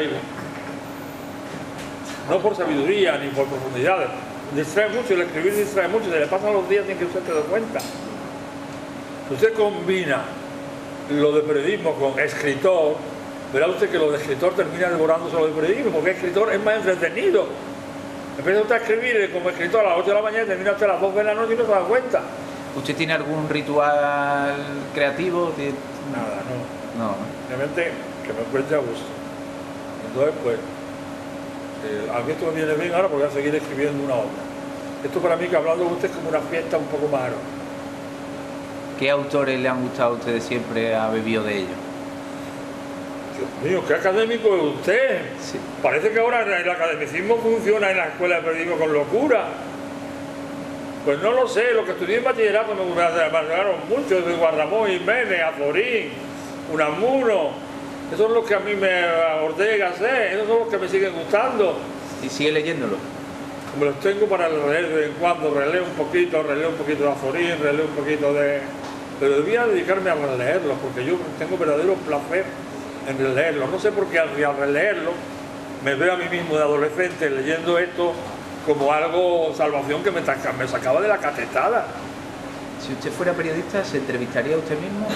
No por sabiduría ni por profundidades. Distrae mucho, el escribir distrae mucho, se le pasan los días sin que usted se dé cuenta. Usted combina lo de periodismo con escritor, verá usted que lo de escritor termina devorándose lo de periodismo, porque escritor es más entretenido. Empieza usted a escribir como escritor a las 8 de la mañana y termina usted a las 2 de la noche y no se da cuenta. ¿Usted tiene algún ritual creativo? Nada, no. No. Simplemente que me encuentre a gusto. Entonces, pues, a mí esto me viene bien ahora porque voy a seguir escribiendo una obra. Esto para mí, que hablando con usted, es como una fiesta un poco más. ¿Qué autores le han gustado a ustedes siempre, ha bebido de ellos? Dios mío, qué académico es usted. Sí. Parece que ahora el academicismo funciona en la escuela de periodismo con locura. Pues no lo sé, lo que estudié en bachillerato me gustaron mucho, de Guardamón, Jiménez, Azorín, Unamuno. Esos son los que a mí Ortega, esos son los que me siguen gustando. ¿Y sigue leyéndolo? Me los tengo para leer de vez en cuando, releo un poquito de Azorín, releo un poquito de... Pero debía dedicarme a releerlos, porque yo tengo verdadero placer en releerlos. No sé por qué al releerlos me veo a mí mismo de adolescente leyendo esto como algo, salvación, que me sacaba de la catetada. Si usted fuera periodista, ¿se entrevistaría a usted mismo?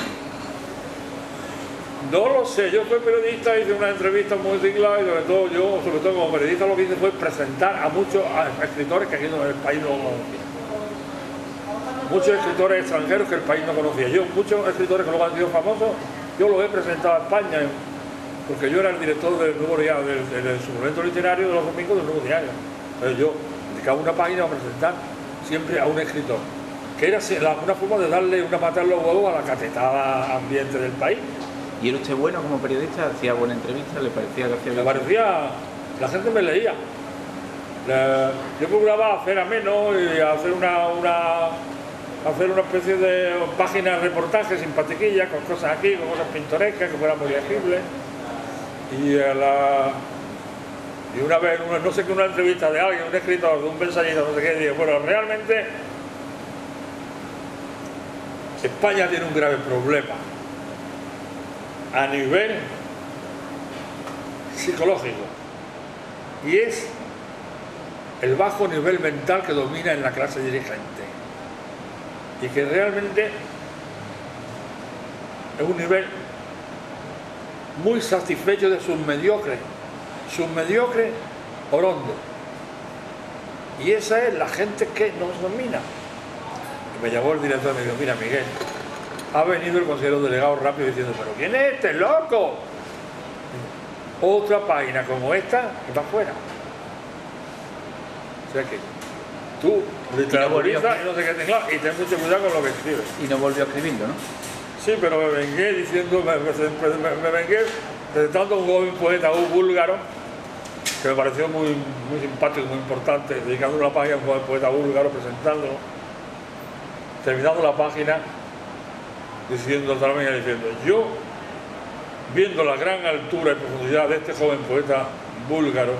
No lo sé, yo soy periodista, hice una entrevista muy singlar y sobre todo como periodista lo que hice fue presentar a muchos escritores que aquí en el país no conocía. Muchos escritores extranjeros que el país no conocía. Muchos escritores que luego han sido famosos, yo los he presentado a España, porque yo era el director del nuevo diario, del suplemento literario de los domingos del Nuevo Diario. Entonces yo dedicaba una página a presentar siempre a un escritor, que era una forma de darle una patada en los huevos a la catetada ambiente del país. ¿Y era usted bueno como periodista? ¿Hacía buena entrevista? ¿Le parecía que hacía bien? Me parecía, la gente me leía. Yo procuraba hacer ameno y hacer una especie de página de reportaje simpatiquilla, con cosas aquí, con cosas pintorescas que fueran muy legibles. Y una vez, no sé qué, una entrevista de alguien, un escritor, de un ensayista, no sé qué, dije, bueno, realmente España tiene un grave problema a nivel psicológico, y es el bajo nivel mental que domina en la clase dirigente, y que realmente es un nivel muy satisfecho de sus mediocres orondo, y esa es la gente que nos domina. Y me llamó el director y me dijo, mira, Miguel, ha venido el consejero delegado rápido diciendo, pero ¿quién es este loco? Otra página como esta y va fuera. O sea que tú literaturizas y no sé qué tengas, y ten mucho cuidado con lo que escribes. Y no volvió a escribirlo, ¿no? Sí, pero me vengué diciendo, me vengué presentando a un joven poeta, un búlgaro, que me pareció muy simpático, muy importante, dedicando una página a un joven poeta búlgaro, presentándolo, terminando la página, diciendo, yo, viendo la gran altura y profundidad de este joven poeta búlgaro,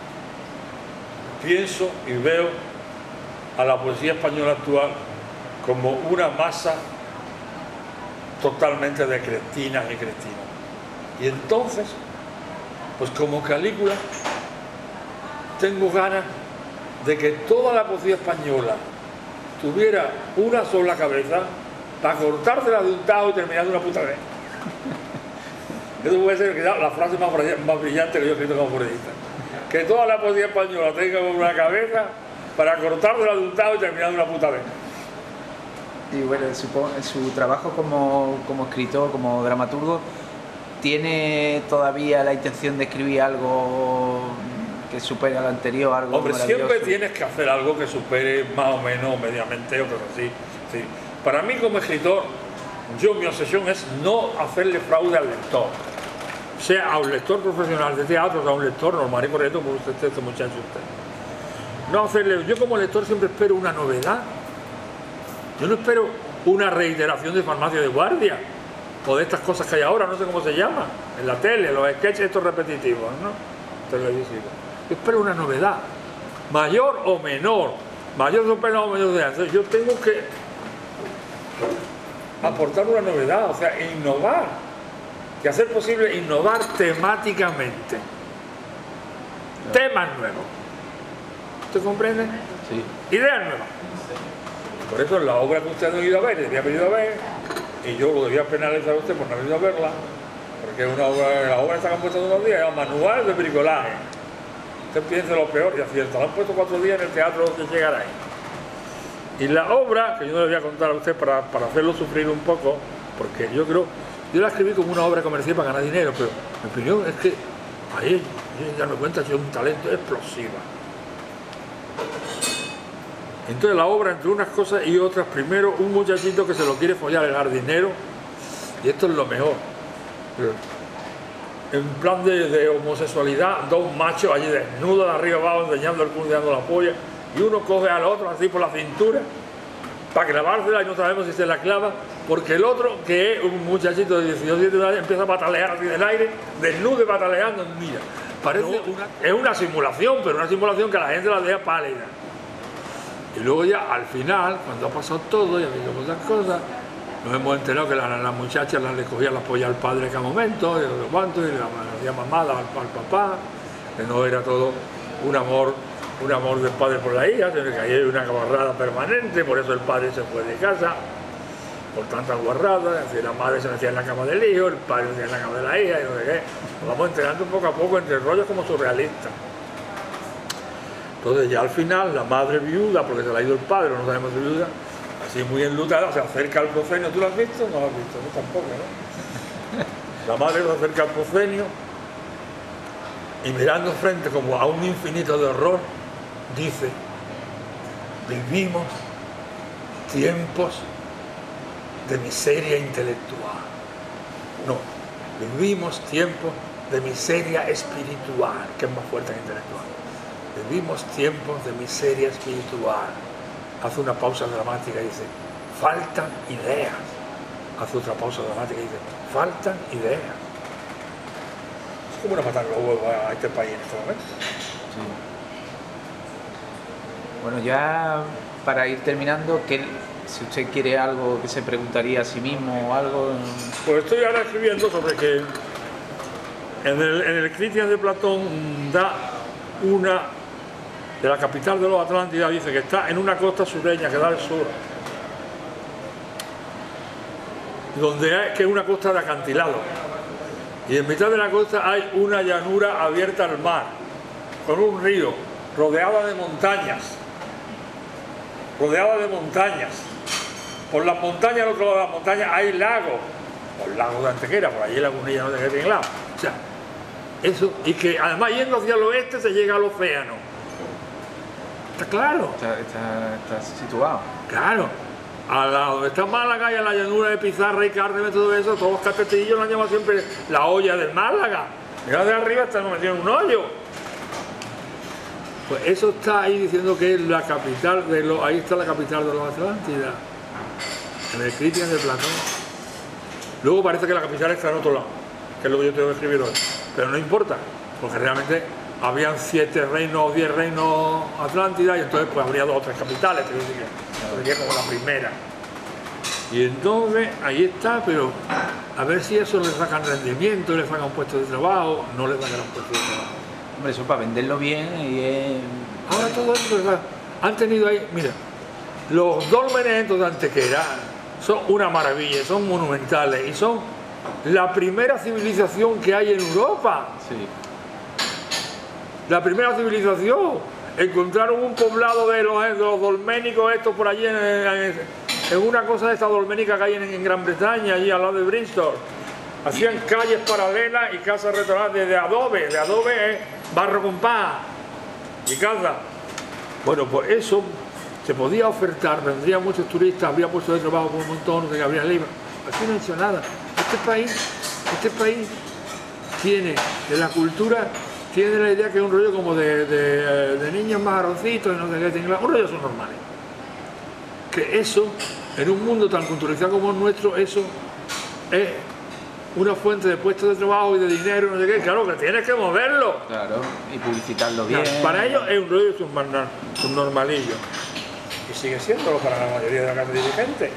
pienso y veo a la poesía española actual como una masa totalmente de cretinas y cretinos. Y entonces, pues como Calígula, tengo ganas de que toda la poesía española tuviera una sola cabeza para cortársela de un tajo y terminar de una puta vez. Eso puede ser la frase más brillante que yo he escrito como periodista. Que toda la poesía española tenga una cabeza para cortársela de un tajo y terminar de una puta vez. Y bueno, su trabajo como escritor, como dramaturgo, ¿tiene todavía la intención de escribir algo que supere al anterior, algo Hombre, maravilloso? siempre tienes que hacer algo que supere más o menos mediamente o cosas así. Sí. Para mí como escritor, mi obsesión es no hacerle fraude al lector. Sea a un lector profesional de teatro, sea a un lector normal y correcto, como este muchacho usted. No hacerle, yo como lector siempre espero una novedad. Yo no espero una reiteración de Farmacia de Guardia o de estas cosas que hay ahora, no sé cómo se llama, en la tele, los sketches estos repetitivos, ¿no? Televisivos. Yo espero una novedad, mayor o menor, mayor o menor de antes. Yo tengo que aportar una novedad, o sea, innovar, y hacer posible innovar temáticamente. Temas nuevos. ¿Usted comprende? Sí. Ideas nuevas. Por eso la obra que usted ha ido a ver, había venido a ver, y yo lo debía penalizar a usted por no haber ido a verla, porque la obra está compuesta de unos días, es un manual de bricolaje. Usted piensa lo peor y acierta. La han puesto 4 días en el teatro donde llegará ahí. Y la obra, que yo no le voy a contar a usted para hacerlo sufrir un poco, porque yo la escribí como una obra comercial para ganar dinero, pero mi opinión es que ahí, ya me cuenta, es un talento explosivo. Entonces la obra, entre unas cosas y otras, primero un muchachito que se lo quiere follar el jardinero, y esto es lo mejor, en plan de homosexualidad, 2 machos allí desnudos de arriba abajo enseñando el culo, enseñando la polla, y uno coge al otro así por la cintura para clavársela y no sabemos si se la clava, porque el otro, que es un muchachito de 18 años, empieza a patalear así del aire, desnudo y pataleando, mira, parece es una simulación, pero una simulación que a la gente la deja pálida. Y luego ya al final, cuando ha pasado todo y ha habido muchas cosas, nos hemos enterado que las muchachas le cogían la polla al padre en cada momento, y no sé cuánto, y le hacía mamada al papá, que no era todo un amor del padre por la hija, sino que ahí hay una guarrada permanente, por eso el padre se fue de casa, por tantas guarradas, así la madre se metía en la cama del hijo, el padre se metía en la cama de la hija, y no sé qué. Nos vamos enterando poco a poco entre rollos como surrealistas. Entonces ya al final la madre viuda, porque se la ha ido el padre, no sabemos si viuda, así muy enlutada, se acerca al proscenio. ¿Tú lo has visto? No lo has visto, no tampoco, ¿no? La madre se acerca al proscenio y mirando frente como a un infinito de horror, dice: vivimos tiempos de miseria intelectual. No, vivimos tiempos de miseria espiritual, que es más fuerte que intelectual. Vivimos tiempos de miseria espiritual. Hace una pausa dramática y dice: faltan ideas. Hace otra pausa dramática y dice: faltan ideas. Es como una patada los huevos a este país en este momento. Sí. Bueno, ya para ir terminando, si usted quiere algo que se preguntaría a sí mismo o algo... Pues estoy ahora escribiendo sobre que en el Critias de Platón da una... de la capital de los Atlántida, dice que está en una costa sureña que da al sur, que es una costa de acantilado, y en mitad de la costa hay una llanura abierta al mar, con un río, rodeada de montañas, por las montañas, al otro lado de las montañas hay lagos, los lagos de Antequera, por allí Lagunilla no sé qué tiene lado, o sea, eso, y que además yendo hacia el oeste se llega al océano. Está claro. Está situado. Claro. al lado donde está Málaga y a la llanura de Pizarra y Cárdenas, todo eso, todos los castillos lo han llamado siempre la olla del Málaga. Mira de arriba estamos metidos en un hoyo. Pues eso está ahí diciendo que es la capital de los, ahí está la capital de los Atlántida, en el Críticas de Platón. Luego parece que la capital está en otro lado, que es lo que yo tengo que escribir hoy, pero no importa, porque realmente habían 7 reinos o 10 reinos Atlántida y entonces pues habría 2 o 3 capitales, pero sería como la primera. Y entonces ahí está, pero a ver si eso le sacan rendimiento, le sacan puestos de trabajo, no le sacan puestos de trabajo. Hombre, eso para venderlo bien y es... Ahora todo esto, han tenido ahí, mira, los dólmenes de Antequera son una maravilla, son monumentales y son la primera civilización que hay en Europa. Sí. La primera civilización. Encontraron un poblado de los dolménicos estos por allí en una cosa de esta dolménica que hay en Gran Bretaña, allí al lado de Bristol. Hacían calles paralelas y casas restauradas de adobe. De adobe es barro con paja y casa. Bueno, pues eso se podía ofertar, vendrían muchos turistas, habría puestos de trabajo por un montón, que habría libros. Aquí no ha hecho nada. Este país tiene de la cultura, tiene la idea que es un rollo como de niños majarrocitos y no sé qué, un rollo son normales. Que eso, en un mundo tan culturalizado como el nuestro, eso es una fuente de puestos de trabajo y de dinero, no sé qué, claro que tienes que moverlo. Claro, y publicitarlo bien. Claro, para ellos es un rollo subnormalillo. Y sigue siéndolo para la mayoría de la clase dirigente.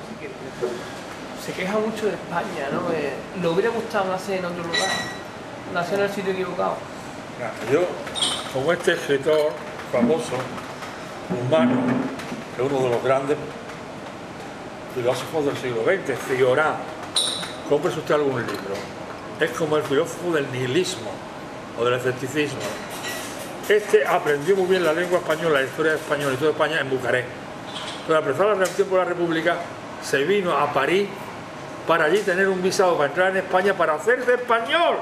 Se queja mucho de España, ¿no? ¿Le hubiera gustado nacer en otro lugar? ¿Nacer en el sitio equivocado? Yo, como este escritor famoso, humano, que es uno de los grandes filósofos del siglo XX, Cioran, cómprese usted algún libro. Es como el filósofo del nihilismo o del escepticismo. Este aprendió muy bien la lengua española, la historia española y toda España en Bucarest. Entonces, al empezar la reacción por la República, se vino a París para allí tener un visado para entrar en España para hacerse español.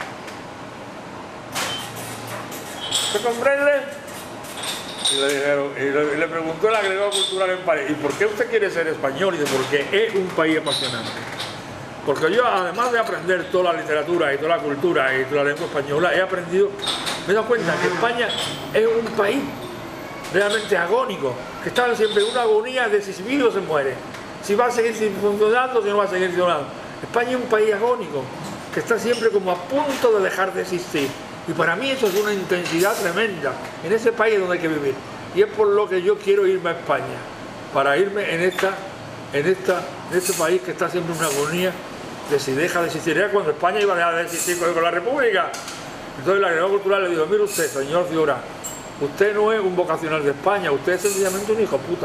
¿Se comprende? Y le preguntó el agregado cultural en París, ¿y por qué usted quiere ser español? Y dice, porque es un país apasionante. Porque yo, además de aprender toda la literatura y toda la cultura y toda la lengua española, he aprendido, me he dado cuenta que España es un país realmente agónico, que está siempre en una agonía de si vive o se muere, si va a seguir funcionando o si no va a seguir funcionando. España es un país agónico, que está siempre como a punto de dejar de existir. Y para mí eso es una intensidad tremenda. En ese país es donde hay que vivir. Y es por lo que yo quiero irme a España, para irme en este país que está siempre en una agonía de si deja de existir. Era cuando España iba a dejar de existir con la República. Entonces el agregado cultural le dijo, mire usted, señor Cioran, usted no es un vocacional de España, usted es sencillamente un hijo puta.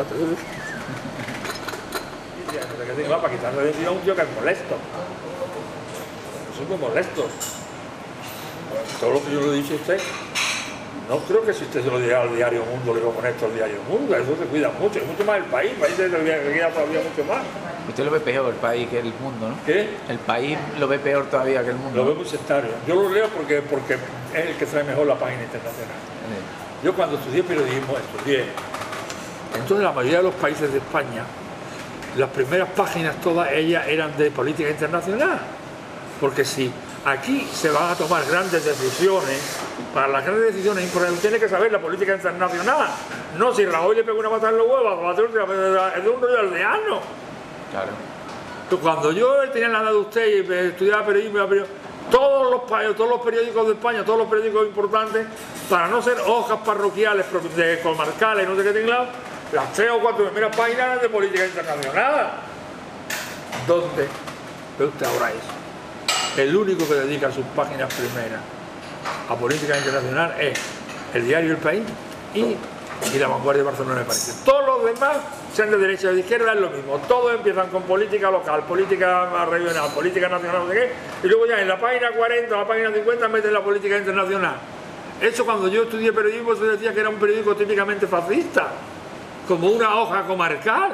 Para quitarle de encima a un tío que es molesto. Son muy molestos. Todo lo que yo le he dicho a usted, no creo que si usted se lo diga al diario Mundo, le digo con esto al diario Mundo, eso se cuida mucho, es mucho más el país se cuida todavía mucho más. Usted lo ve peor el país que el mundo, ¿no? ¿Qué? El país lo ve peor todavía que el mundo. Lo veo muy sectario. Yo lo leo porque es el que trae mejor la página internacional. Sí. Yo cuando estudié periodismo, entonces la mayoría de los países de España, las primeras páginas todas ellas eran de política internacional, porque si aquí se van a tomar grandes decisiones, para las grandes decisiones importantes tiene que saber la política internacional, no si Rajoy le pega una patada en los huevos, es de un rollo aldeano. Claro. Entonces, cuando yo tenía la edad de usted y estudiaba periodismo, todos los periódicos de España, todos los periódicos importantes, para no ser hojas parroquiales, comarcales, no sé qué tengan, las 3 o 4 primeras páginas de política internacional. ¿Dónde ve usted ahora eso? El único que dedica sus páginas primeras a política internacional es el diario El País y La Vanguardia de Barcelona, me parece. Todos los demás, sean de derecha o de izquierda, es lo mismo. Todos empiezan con política local, política regional, política nacional, no sé qué, y luego ya en la página 40 o la página 50 meten la política internacional. Eso cuando yo estudié periodismo se decía que era un periódico típicamente fascista, como una hoja comarcal.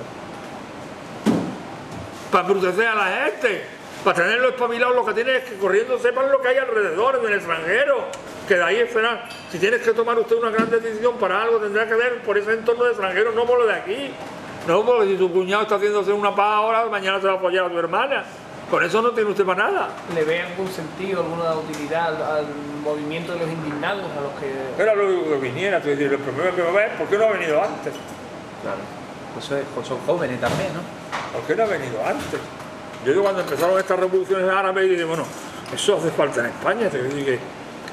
Para embrutecer a la gente, para tenerlo espabilado, lo que tienes es que corriendo sepan lo que hay alrededor, en el extranjero, que de ahí esperar. Si tienes que tomar usted una gran decisión para algo, tendrá que ver por ese entorno de extranjero, no por lo de aquí. No, porque si tu cuñado está haciéndose una paja ahora, mañana se va a apoyar a tu hermana. Con eso no tiene usted para nada. ¿Le ve algún sentido, alguna utilidad al movimiento de los indignados, a los que...? Era lo que viniera, tú decir, el primero que va a ver, ¿por qué no ha venido antes? Claro. Pues son jóvenes también, ¿no? ¿Por qué no ha venido antes? Yo digo, cuando empezaron estas revoluciones árabes, dije, bueno, eso hace falta en España. Te digo que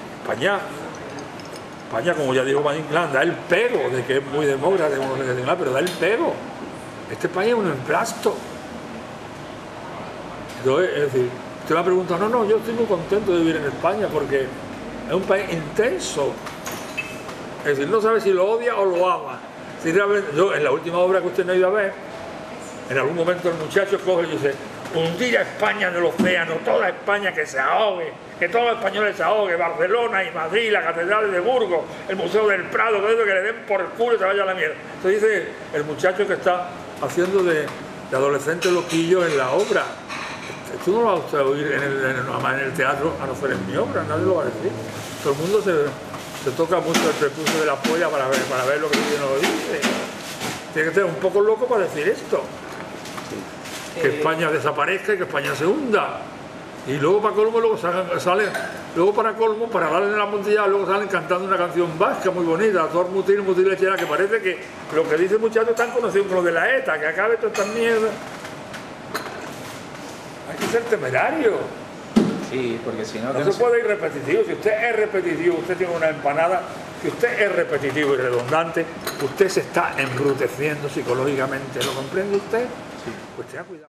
España, como ya dijo Valle Inclán, da el pego de que es muy demócrata, pero da el pego. Este España es un emplasto. Entonces, es decir, usted me ha preguntado, no, yo estoy muy contento de vivir en España porque es un país intenso. Es decir, no sabe si lo odia o lo ama. Si realmente, yo, en la última obra que usted no ha ido a ver, en algún momento el muchacho coge y dice, hundir a España en el océano, toda España que se ahogue, que todos los españoles se ahoguen, Barcelona y Madrid, la Catedral de Burgos, el Museo del Prado, todo eso, que le den por culo y se vaya a la mierda. Entonces dice el muchacho que está haciendo de adolescente loquillo en la obra. Tú no lo vas a oír en el teatro, a no ser en mi obra, nadie lo va a decir. Todo el mundo se toca mucho el prepucio de la polla para ver lo que uno lo dice. Tiene que ser un poco loco para decir esto. Que España desaparezca y que España se hunda. Y luego para colmo, para darle la montilla, luego salen cantando una canción vasca muy bonita, Tor Mutil, Mutil Lechera, que parece que lo que dice el muchacho tan conocido como lo de la ETA, que acabe toda esta mierda. Hay que ser temerario. Sí, porque si no... No se puede ir repetitivo. Si usted es repetitivo, usted tiene una empanada. Si usted es repetitivo y redundante, usted se está embruteciendo psicológicamente. ¿Lo comprende usted? Sí. Pues tenga cuidado.